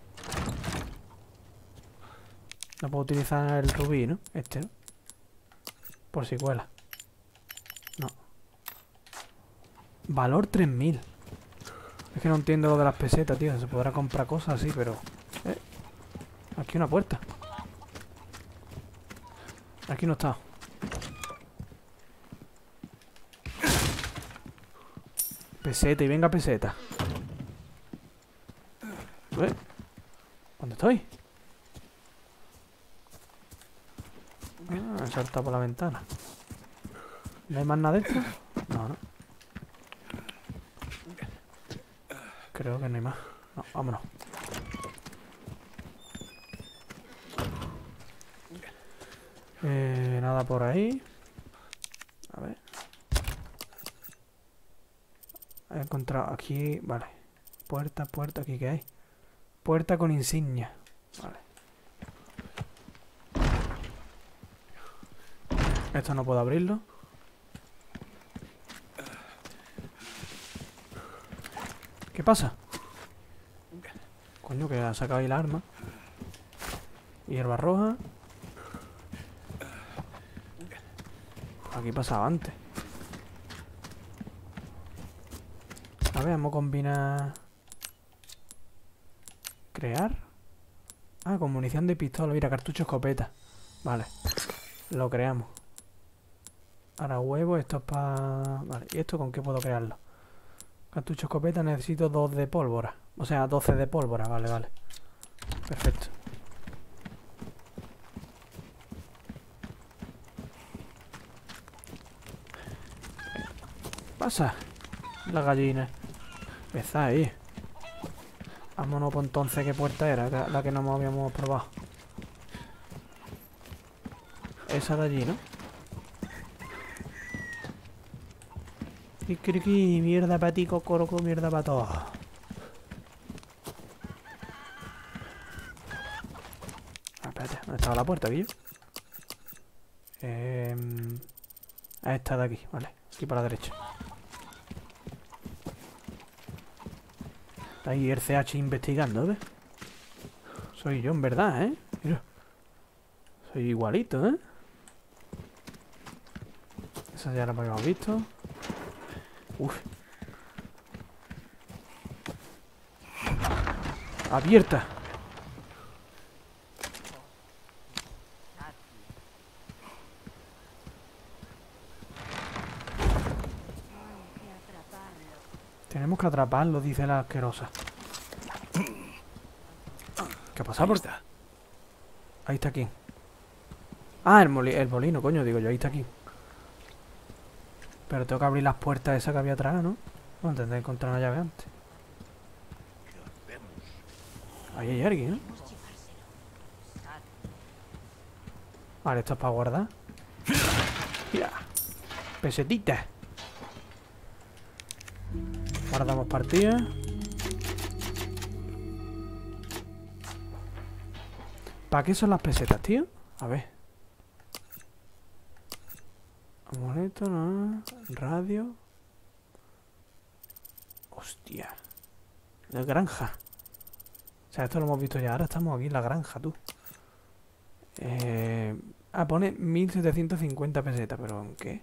No puedo utilizar el rubí, ¿no? Este, ¿no? Por si cuela. No. Valor tres mil. Es que no entiendo lo de las pesetas, tío. Se podrá comprar cosas así, pero... Eh. Aquí una puerta. Aquí no está. Peseta y venga peseta. ¿Eh? ¿Dónde estoy? Ah, he saltado por la ventana. ¿No hay más nada de esto? No, no. Creo que no hay más. No, vámonos. Eh, nada por ahí. A ver. He encontrado aquí... Vale. Puerta, puerta. ¿Aquí qué hay? Puerta con insignia. Vale. Esto no puedo abrirlo. ¿Qué pasa? Coño, que ha sacado ahí el arma. Hierba roja. Aquí pasaba antes. A ver, vamos a combinar... Crear. Ah, con munición de pistola. Mira, cartucho escopeta. Vale. Lo creamos. Ahora huevo, esto es para... Vale, ¿y esto con qué puedo crearlo? Cartucho escopeta, necesito dos de pólvora. O sea, doce de pólvora, vale, vale. Perfecto. Pasa. La gallina. Está ahí. Vámonos por entonces, ¿qué puerta era? La que no habíamos probado. esa de allí, ¿no? Kikiriki, mierda para ti, cocoroco, mierda para todos. Ah, espérate, ¿dónde estaba la puerta, Guillo? Eh, a esta de aquí, vale. Aquí para la derecha. Está ahí el C H investigando, ¿ves? Soy yo en verdad, ¿eh? Mira. Soy igualito, ¿eh? Esa ya la habíamos visto. Uf. Abierta. Tenemos que atraparlo, dice la asquerosa. ¿Qué ha pasado? Por... Ahí está aquí. Ah, el, moli el molino, coño, digo yo, ahí está aquí. Pero tengo que abrir las puertas esas que había atrás, ¿no? Bueno, tendré que encontrar una llave antes. Ahí hay alguien, ¿no? Vale, esto es para guardar. Mira. Pesetitas. Guardamos partida. ¿Para qué son las pesetas, tío? A ver. Amuleto, no. Radio. Hostia. La granja. O sea, esto lo hemos visto ya. Ahora estamos aquí en la granja, tú. Eh... Ah, pone mil setecientos cincuenta pesetas. ¿Pero en qué?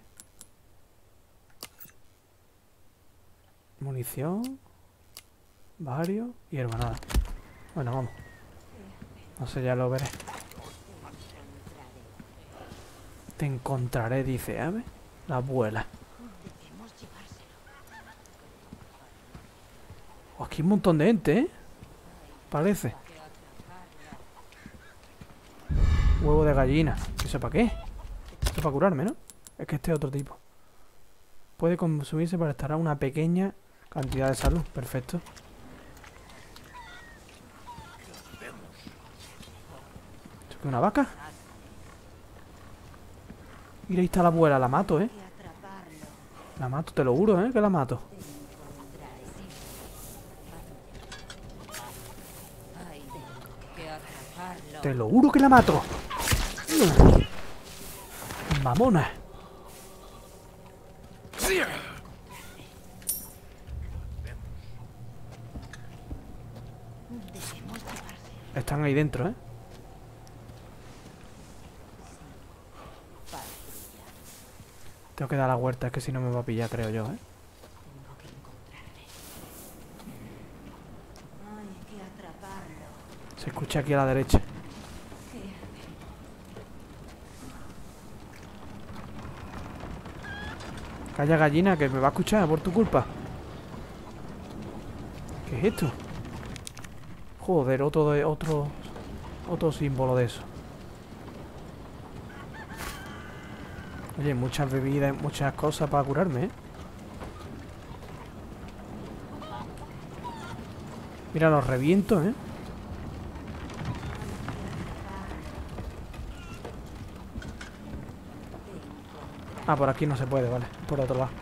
Munición. Varios. Y hermanada. Bueno, vamos. No sé, ya lo veré. Te encontraré, dice, ¿eh? La abuela. Oh, aquí hay un montón de gente, ¿eh? Parece. Huevo de gallina. ¿Eso para qué? Eso para curarme, ¿no? Es que este es otro tipo. Puede consumirse para estar a una pequeña cantidad de salud. Perfecto. ¿Esto qué es una vaca? Mira, ahí está la abuela. La mato, ¿eh? La mato, te lo juro, ¿eh? Que la mato. Te lo juro que la mato. Mamona. Están ahí dentro, ¿eh? Tengo que dar la vuelta, es que si no me va a pillar, creo yo, ¿eh? Se escucha aquí a la derecha. Calla, gallina, que me va a escuchar por tu culpa. ¿Qué es esto? Joder, otro de otro otro símbolo de eso. Oye, muchas bebidas, muchas cosas para curarme, ¿eh? Mira, los reviento, ¿eh? Ah, por aquí no se puede, vale. Por otro lado.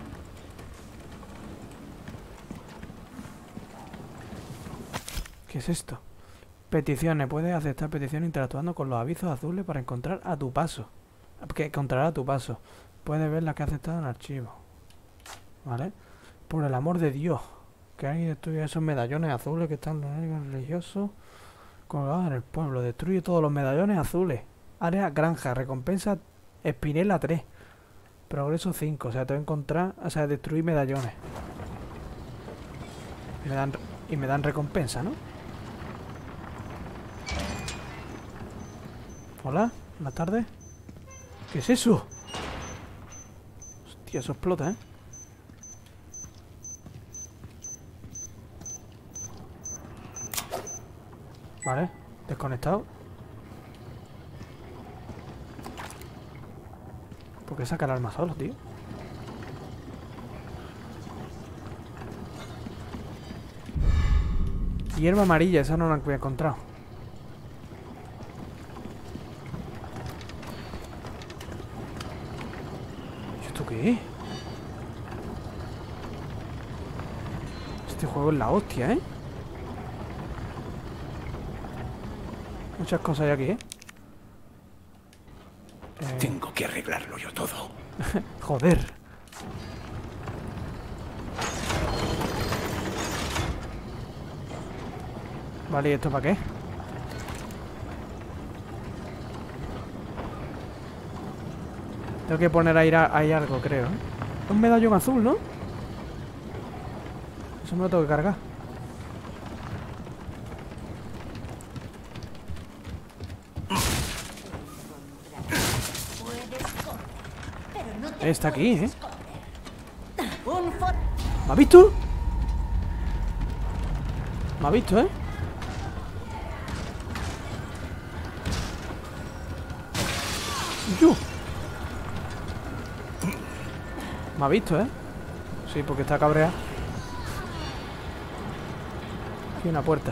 ¿Qué es esto? Peticiones. Puedes aceptar peticiones interactuando con los avisos azules para encontrar a tu paso. Que encontrará a tu paso. Puedes ver la que ha aceptado en archivo. ¿Vale? Por el amor de Dios. Que alguien destruya esos medallones azules que están en los religiosos colgados en el pueblo. Destruye todos los medallones azules. Área granja. Recompensa Espinela tres. Progreso cinco. O sea, te voy a encontrar... O sea, destruir medallones. Y me dan, y me dan recompensa, ¿no? Hola. Buenas tardes. ¿Qué es eso? Hostia, eso explota, ¿eh? Vale. Desconectado. ¿Por qué saca el arma solo, tío? Hierba amarilla, esa no la había encontrado. ¿Esto qué es? Este juego es la hostia, ¿eh? Muchas cosas hay aquí, ¿eh? eh... Tengo que arreglarlo yo todo. Joder. Vale, ¿y esto para qué? Tengo que poner ahí, ahí algo, creo, ¿eh? Un medallón azul, ¿no? Eso me lo tengo que cargar. Está aquí, ¿eh? ¿Me ha visto? ¿Me ha visto, eh? ¡Yo! Me ha visto, ¿eh? Sí, porque está cabreado. Aquí hay una puerta.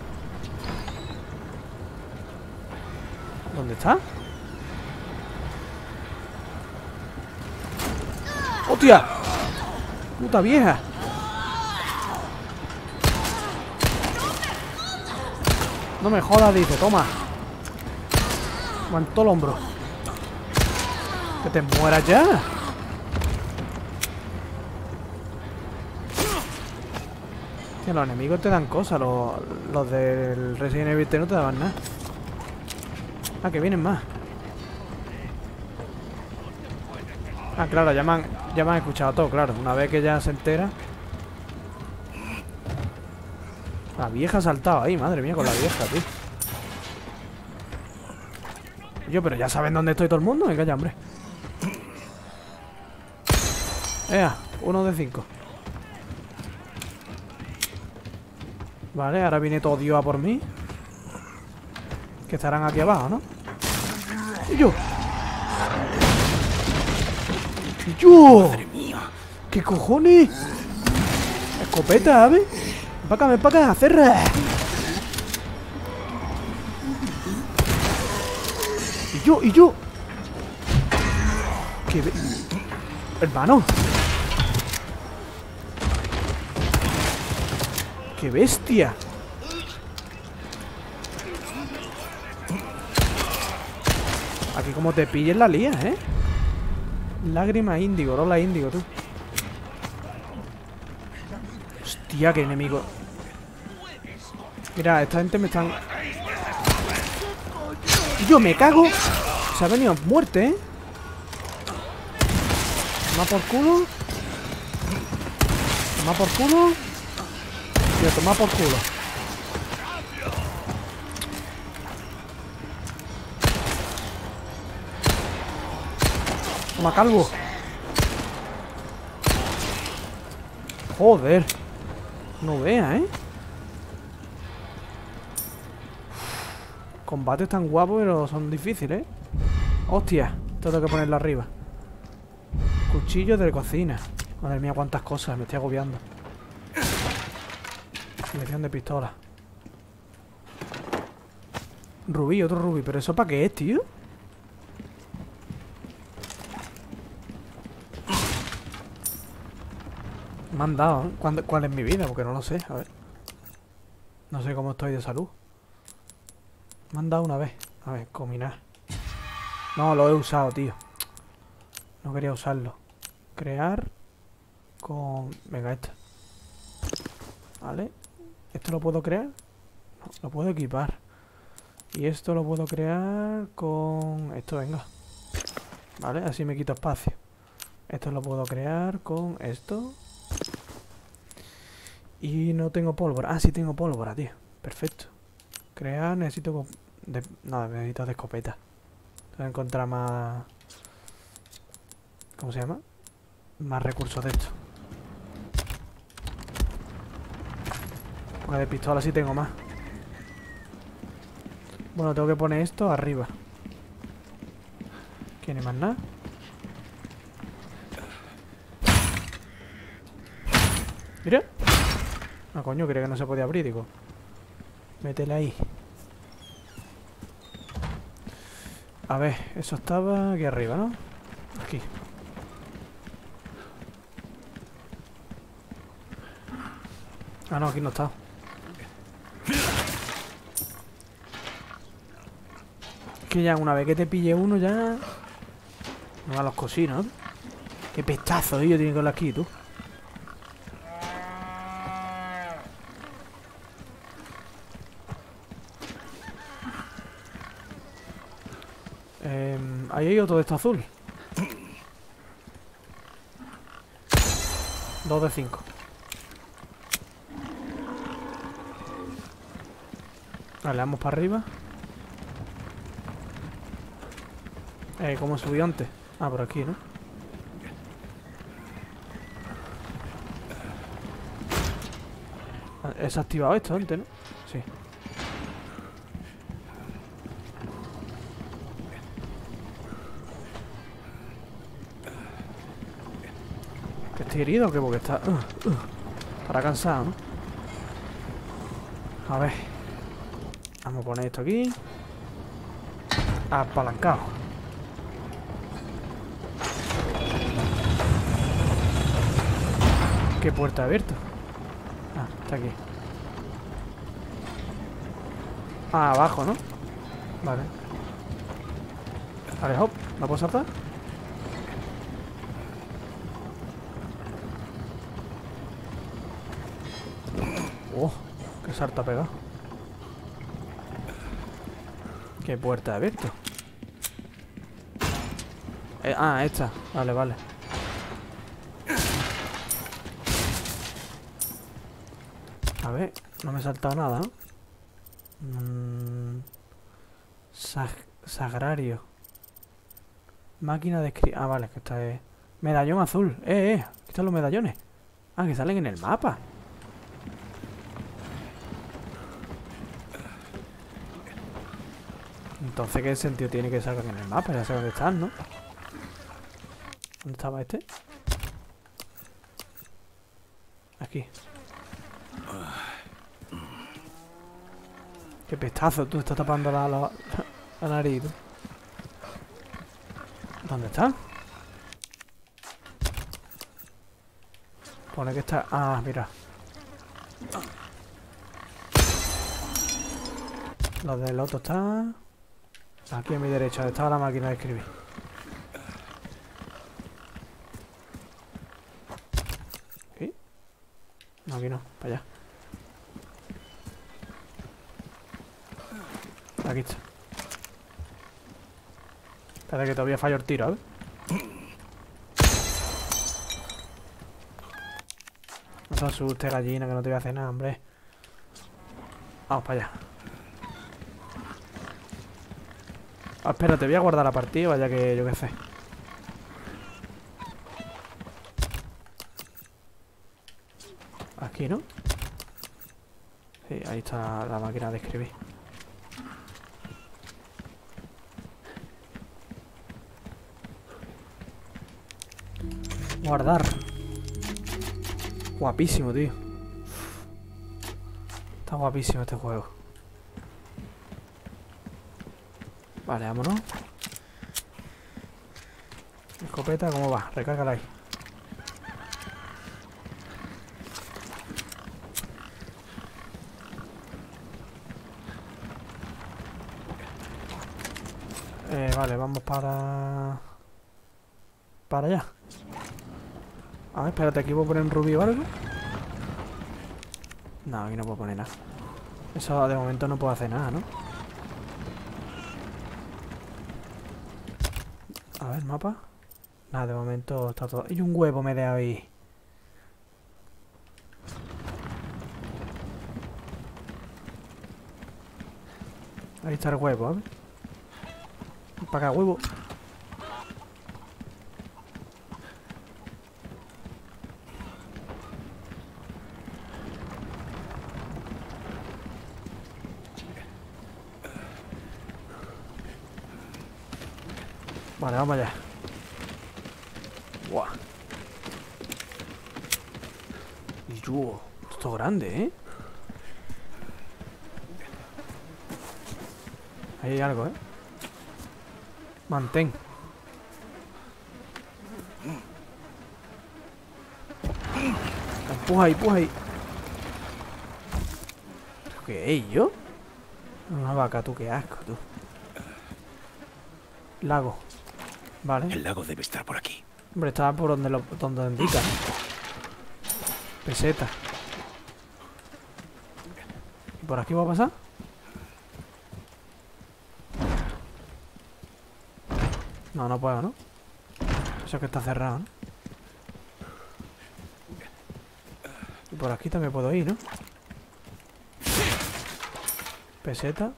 ¿Dónde está? ¡Hostia! ¡Puta vieja! No me jodas, dice, toma. Aguantó el hombro. Que te mueras ya. Tío, los enemigos te dan cosas. Los, los del Resident Evil no te daban nada. Ah, que vienen más. Ah, claro, ya me han, ya me han escuchado todo, claro. Una vez que ya se entera. La vieja ha saltado ahí, madre mía, con la vieja, tío. Yo, pero ya saben dónde estoy todo el mundo. Venga ya, hombre. Ea, uno de cinco. Vale, ahora viene todo Dios a por mí. Que estarán aquí abajo, ¿no? ¡Y yo! ¡Y yo! ¡Madre mía! ¿Qué cojones? Escopeta, ¿sabes? Ven para acá, ven para acá, cerra. Y yo, y yo. ¿Qué ve... Hermano. ¡Qué bestia! Aquí como te pilles la lía, ¿eh? Lágrima índigo, rola índigo, tú. Hostia, qué enemigo. Mira, esta gente me están... ¡Yo me cago! Se ha venido muerte, ¿eh? Toma por culo. Toma por culo. Tío, toma por culo. Toma, calvo. Joder. No vea, ¿eh? Combates tan guapos, pero son difíciles, ¿eh? Hostia, tengo que ponerlo arriba. Cuchillo de cocina. Madre mía, cuántas cosas, me estoy agobiando. Selección de pistola. Rubí, otro rubí. ¿Pero eso para qué es, tío? Me han dado, ¿eh? ¿Cuál, ¿Cuál es mi vida? Porque no lo sé, a ver. No sé cómo estoy de salud. Me han dado una vez. A ver, combinar. No, lo he usado, tío. No quería usarlo. Crear con... Venga, esto. Vale. ¿Esto lo puedo crear? No, lo puedo equipar. Y esto lo puedo crear con... Esto, venga. Vale, así me quito espacio. Esto lo puedo crear con esto. Y no tengo pólvora. Ah, sí tengo pólvora, tío. Perfecto. Crear, necesito... De... Nada, necesito de escopeta. Tengo que encontrar más... ¿Cómo se llama? Más recursos de esto. Porque de pistola sí tengo más. Bueno, tengo que poner esto arriba. ¿Tiene más nada? Mira. Ah, coño, creía que no se podía abrir, digo. Métela ahí. A ver, eso estaba aquí arriba, ¿no? Aquí. Ah, no, aquí no está. Es que ya una vez que te pille uno ya... No da los cocinos, ¿no? Qué pestazo, tío, tiene que hablar aquí, tú. Eh, ahí hay otro de esto azul. Dos de cinco. Vale, vamos para arriba. Eh, ¿cómo subí antes? Ah, por aquí, ¿no? ¿Es activado esto antes, no? Sí. ¿Que estoy herido o qué? Porque está... Uh, uh, estará cansado, ¿no? A ver. Vamos a poner esto aquí. Apalancado. ¿Qué puerta abierta? Ah, está aquí. Ah, abajo, ¿no? Vale. Vale, hop. ¿La puedo saltar? Oh, qué salto ha pegado. ¿Qué puerta ha abierto? Eh, ah, esta. Vale, vale. A ver, no me he saltado nada, ¿no? Mm, sag sagrario. Máquina de escribir. Ah, vale, que esta es... Medallón azul. Eh, eh. Aquí están los medallones. Ah, que salen en el mapa. Entonces, ¿qué sentido tiene que salgan en el mapa? Ya sé dónde están, ¿no? ¿Dónde estaba este? Aquí. Qué pestazo, tú estás tapando la, la, la nariz, tú. ¿Dónde está? Pone que está... Ah, mira. Los del otro están... Aquí a mi derecha, donde estaba la máquina de escribir. ¿Sí? No, aquí no, para allá. Aquí está. Espera que todavía fallo el tiro, a ver. No te asustes, gallina, que no te voy a hacer nada, hombre. Vamos para allá. Ah, espérate, voy a guardar la partida, vaya que yo qué sé. Aquí, ¿no? Sí, ahí está la máquina de escribir. Guardar. Guapísimo, tío. Está guapísimo este juego. Vale, vámonos. Escopeta, ¿cómo va? Recárgala ahí. Eh, vale, vamos para... Para allá. A ver, espérate, aquí puedo poner un rubí o algo. No, aquí no puedo poner nada. Eso de momento no puedo hacer nada, ¿no? A ver, mapa. Nada, de momento está todo... Y un huevo me deja ahí. Ahí está el huevo, a ver. Para acá, huevo. Vale, vamos allá. Buah. Y yo, esto es grande, ¿eh? Ahí hay algo, ¿eh? Mantén. Empuja ahí, empuja ahí. qué es, yo? Una vaca, tú, qué asco, tú. Lago. Vale. El lago debe estar por aquí. Hombre, estaba por donde lo donde lo indica. Peseta. ¿Y por aquí va a pasar? No, no puedo, ¿no? Eso es que está cerrado, ¿no? Y por aquí también puedo ir, ¿no? Peseta.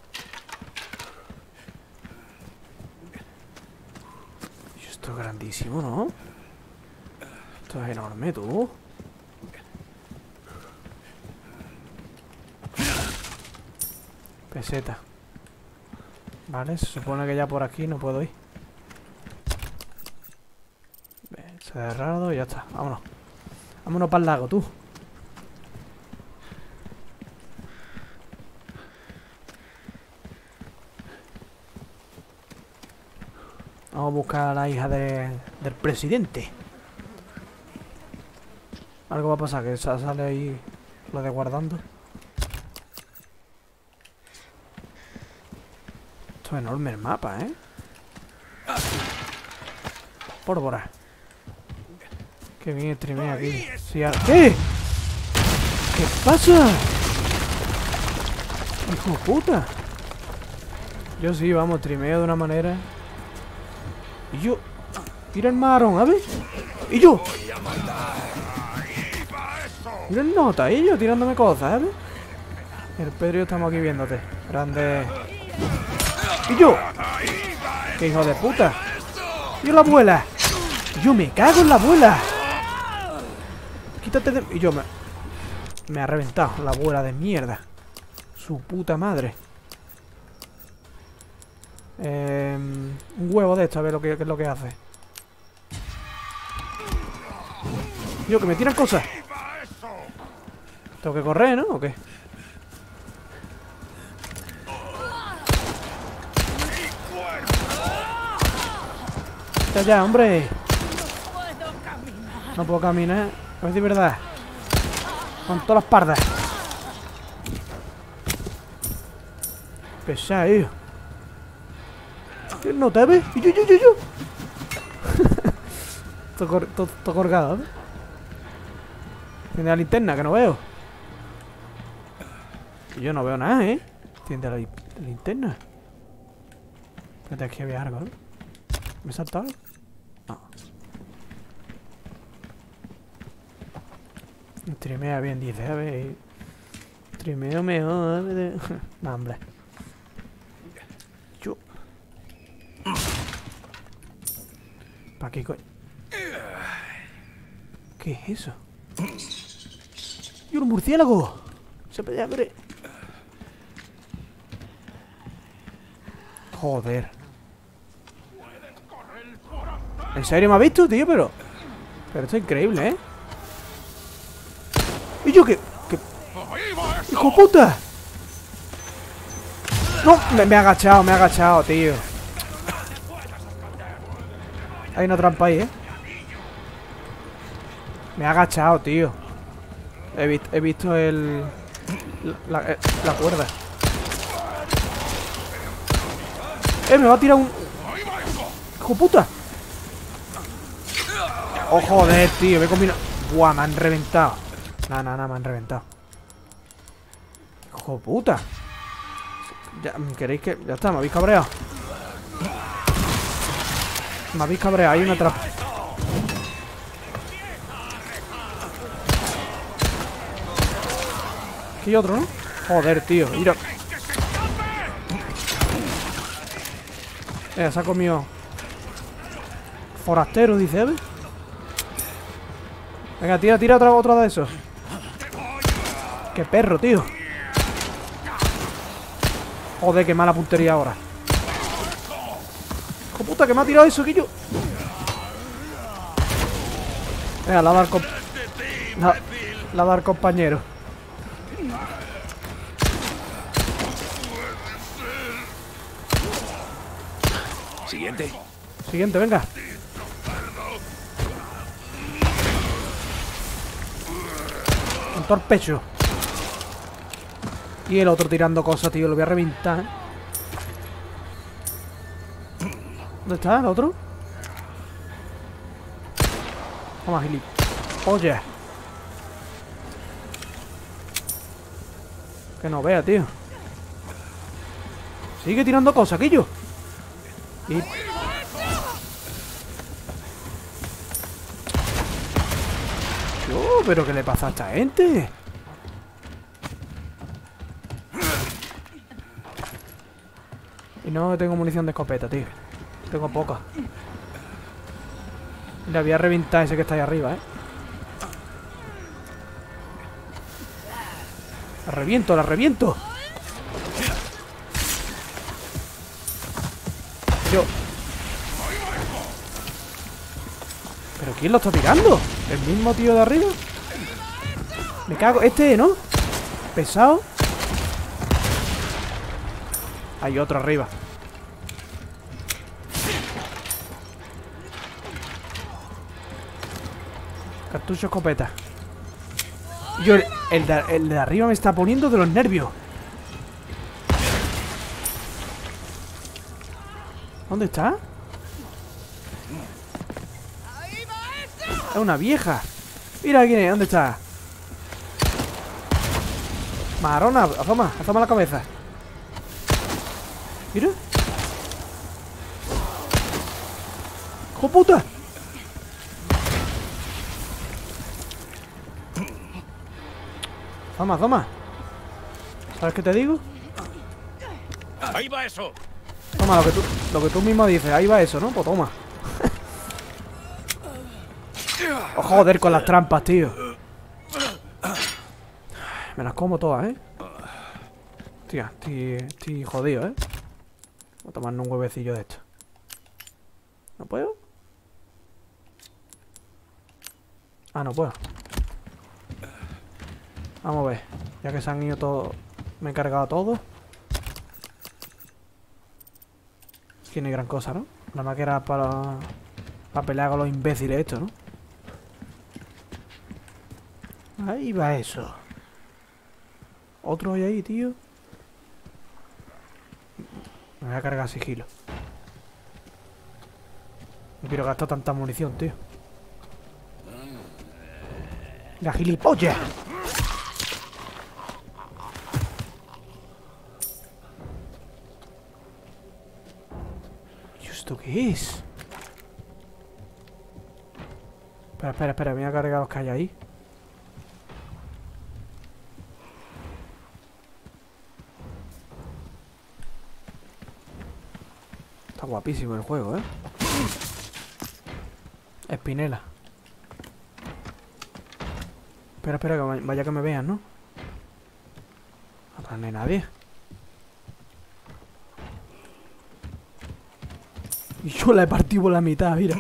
Y esto es grandísimo, ¿no? Esto es enorme, tú. Peseta. Vale, se supone que ya por aquí no puedo ir. Cerrado y ya está. Vámonos. Vámonos para el lago, tú. Vamos a buscar a la hija de, del presidente. Algo va a pasar, que sale ahí lo de guardando. Esto es enorme el mapa, ¿eh? Pólvora. Qué bien streamé aquí. Sí, ahora... ¿Qué? ¿Qué pasa? Hijo de puta. Yo sí, vamos, trimeo de una manera. Y yo... Mira el marrón, a ver. Y yo... Mira el nota, y yo tirándome cosas, ¿sabes? El Pedro y yo estamos aquí viéndote. Grande. Y yo... ¡Qué hijo de puta! Y yo la abuela. Yo me cago en la abuela. Quítate de... Y yo me... Me ha reventado la abuela de mierda. Su puta madre. Eh, un huevo de esto, a ver lo que, qué es lo que hace. Yo, que me tiran cosas. Tengo que correr, ¿no? ¿O qué? Ya, ya, hombre. No puedo caminar. A ver si es verdad. Con todas las pardas. Pesado, tío. No te ves. Y yo, yo, yo, yo. Todo, todo, todo colgado, ¿eh? Tiene la linterna, que no veo. Y yo no veo nada, ¿eh? Tiene la, li la linterna. Espérate, aquí había algo, ¿eh? ¿Me he saltado? No. Trimea bien, dice, a ver. Trimeo mejor. No, hombre. Yo. ¿Para qué coño? ¿Qué es eso? ¡Y un murciélago! Se puede abrir. Joder. ¿En serio me ha visto, tío? Pero... Pero esto es increíble, ¿eh? ¿Y yo qué? ¿Qué? ¡Hijo puta! No, me, me he agachado, me he agachado, tío. Hay una trampa ahí, ¿eh? Me he agachado, tío. He, vi he visto el... La, la, la cuerda. ¡Eh, me va a tirar un... ¡Hijo puta! ¡Oh, joder, tío! Me he combinado... ¡Buah, me han reventado! Nada, nada, nada, me han reventado. ¡Hijo puta! Ya, ¿queréis que...? Ya está, me habéis cabreado. Me habéis cabreado, hay una trampa. Aquí hay otro, ¿no? Joder, tío, mira. Eh, se ha comido. Forastero, dice, ¿eh? Venga, tira, tira otra, otra de esos. Qué perro, tío. Joder, qué mala puntería ahora. Hijo puta, que me ha tirado eso, que yo. Venga, la dar, comp la, la dar compañero. Siguiente. Siguiente, venga. Con todo el pecho. Y el otro tirando cosas, tío. Lo voy a reventar. ¿Dónde está el otro? Toma, gilipollas. Que no vea, tío. Sigue tirando cosas, Quillo. Y... Oh, pero ¿qué le pasa a esta gente? Y no tengo munición de escopeta, tío. Tengo poca. Le voy a reventar ese que está ahí arriba, ¿eh? La reviento, la reviento. Yo. ¿Pero quién lo está tirando? ¿El mismo tío de arriba? Me cago. Este, ¿no? Pesado. Hay otro arriba. Cartucho escopeta. Yo, el, el, de, el de arriba me está poniendo de los nervios. ¿Dónde está? Es una vieja. Mira quién es, ¿dónde está? Marona, asoma, asoma la cabeza. Mira. ¡Hijo puta! Toma, toma. ¿Sabes qué te digo? Ahí va eso. Toma, lo que tú, lo que tú mismo dices. Ahí va eso, ¿no? Pues toma. Oh, joder con las trampas, tío. Me las como todas, ¿eh? Tía, estoy, estoy jodido, ¿eh? Voy a tomarme un huevecillo de esto. ¿No puedo? Ah, no puedo. Vamos a ver. Ya que se han ido todos... Me he cargado todo. Que no hay gran cosa, ¿no? Nada más que era para... Para pelear con los imbéciles estos, ¿no? Ahí va eso. Otro hay ahí, tío. Me voy a cargar sigilo. No quiero gastar tanta munición, tío. ¡La gilipollas! ¿Y esto qué es? Espera, espera, espera. Me voy a cargar los que hay ahí. Está guapísimo el juego, ¿eh? Espinela. Espera, espera, que vaya que me vean, ¿no? Atrás no hay nadie. Y yo la he partido por la mitad, mira.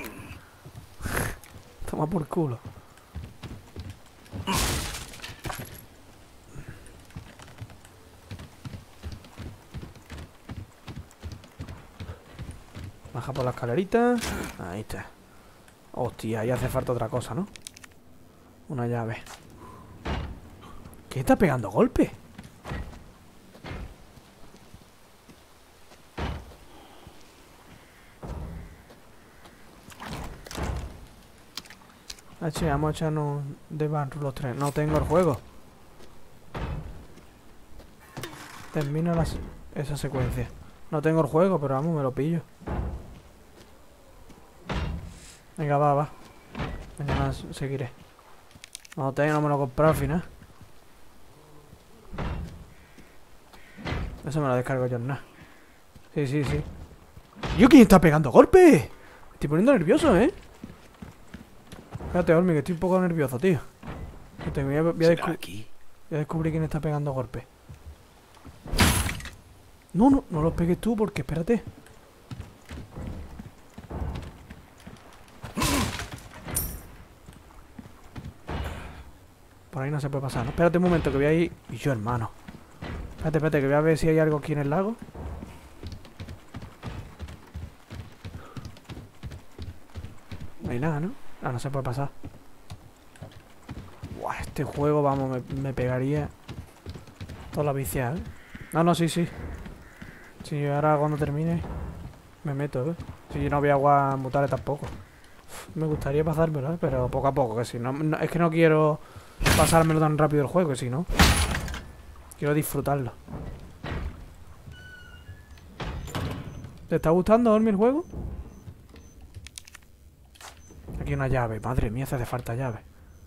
Toma por culo. Baja por la escalerita. Ahí está. Hostia, ahí hace falta otra cosa, ¿no? Una llave. ¿Qué está pegando golpe? H, vamos a echarnos de barro los tres. No tengo el juego. Termino la, esa secuencia. No tengo el juego, pero vamos, me lo pillo. Venga, va, va. Mañana seguiré. No tengo, no me lo he comprado al final. Eso me lo descargo yo en nada. Sí, sí, sí. ¿Yo quién está pegando golpes? Me estoy poniendo nervioso, ¿eh? Espérate, Olmi, que estoy un poco nervioso, tío. Voy a, voy a, descu voy a descubrir quién está pegando golpes. No, no, no los pegues tú porque espérate. Por ahí no se puede pasar, ¿no? Espérate un momento que voy a ir... Y yo, hermano. Espérate, espérate, que voy a ver si hay algo aquí en el lago. No hay nada, ¿no? Ah, no se puede pasar. Buah, este juego, vamos, me, me pegaría Toda la vicia, ¿eh? No, no, sí, sí. Sí, ahora cuando termine me meto, ¿eh? Si yo no voy a agua mutare tampoco. Uf, me gustaría pasármelo, ¿eh? Pero poco a poco, que si no, no... Es que no quiero pasármelo tan rápido el juego, que si no... Quiero disfrutarlo. ¿Te está gustando, Olmi, el juego? Aquí una llave. Madre mía, hace falta llave.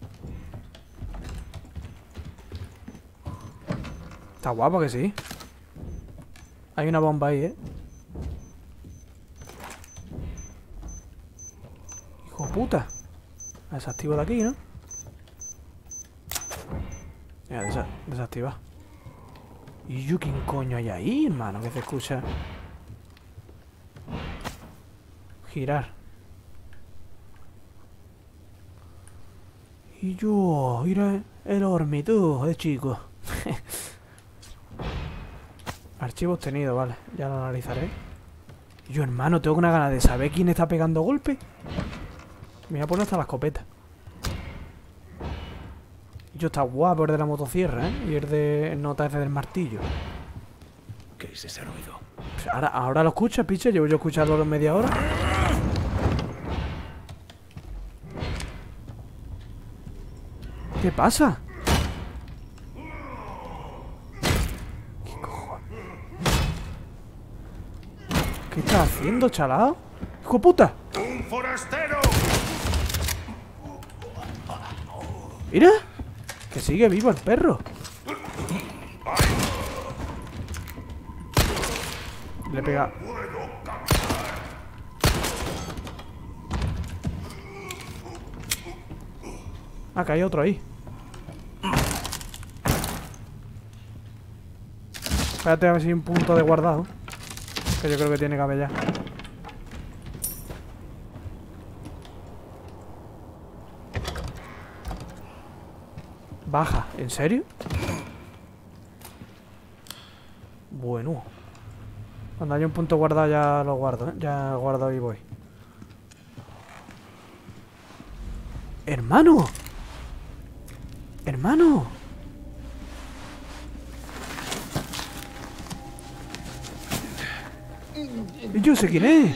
Está guapo que sí. Hay una bomba ahí, ¿eh? Hijo de puta. La desactivo de aquí, ¿no? Ya, desa desactiva. ¿Y yo quién coño hay ahí, hermano? Que se escucha. Girar. Y yo, mira el hormito, eh, chico. Archivo obtenido, vale. Ya lo analizaré. Y yo, hermano, tengo una gana de saber quién está pegando golpe. Me voy a poner hasta la escopeta. Y yo, está guapo el de la motosierra, ¿eh? Y el de nota ese del martillo. ¿Qué es ese ruido? Pues ahora, ahora lo escuchas, piche. Llevo yo escuchándolo media hora. ¿Qué pasa? ¿Qué cojones? ¿Qué estás haciendo, chalao? ¡Hijo de puta! ¡Un forastero! ¡Mira! Que sigue vivo el perro. Le pega. Ah, que hay otro ahí. Espérate a ver si hay un punto de guardado. Que yo creo que tiene que haber ya. Baja, ¿en serio? Bueno. Cuando haya un punto guardado ya lo guardo, ¿eh? Ya guardo y voy. ¡Hermano! ¡Hermano! Yo sé quién es.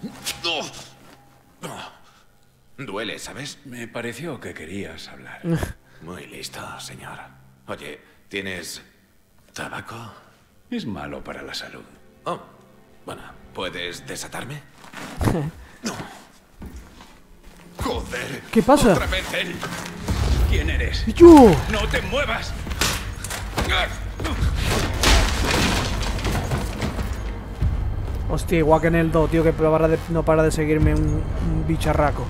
Duele, ¿sabes? Me pareció que querías hablar. Muy listo, señor. Oye, ¿tienes tabaco? Es malo para la salud. Oh, bueno, ¿puedes desatarme? No. Joder. ¿Qué pasa? Otra vez él. ¿Quién eres? ¡Yo! ¡No te muevas! Hostia, igual que en el dos, tío, que para de- no para de seguirme un, un bicharraco.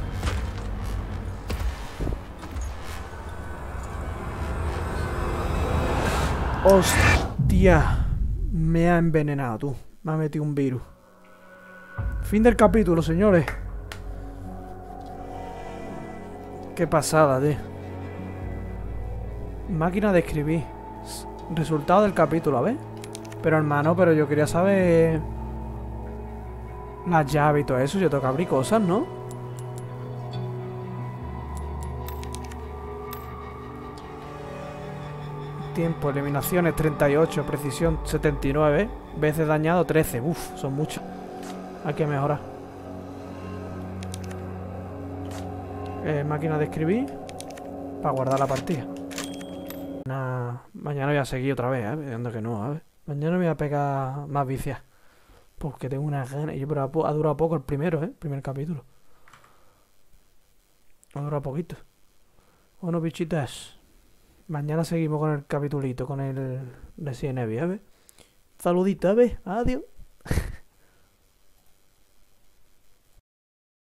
Hostia. Me ha envenenado, tú. Me ha metido un virus. Fin del capítulo, señores. Qué pasada, tío. Máquina de escribir. S- Resultado del capítulo, a ver. Pero hermano, pero yo quería saber... Las llaves y todo eso. Yo tengo que abrir cosas, ¿no? Tiempo, eliminaciones treinta y ocho, precisión setenta y nueve, veces dañado trece. Uf, son muchas. Hay que mejorar. Eh, máquina de escribir para guardar la partida. Nah, mañana voy a seguir otra vez, ¿eh? Viendo que no, a ver. Mañana me voy a pegar más vicias. Porque tengo unas ganas. Yo, pero ha, pu- ha durado poco el primero, ¿eh? El primer capítulo. Ha durado poquito. Bueno, bichitas. Mañana seguimos con el capitulito, con el Resident Evil, ¿eh? Saludito, ¿eh? Adiós.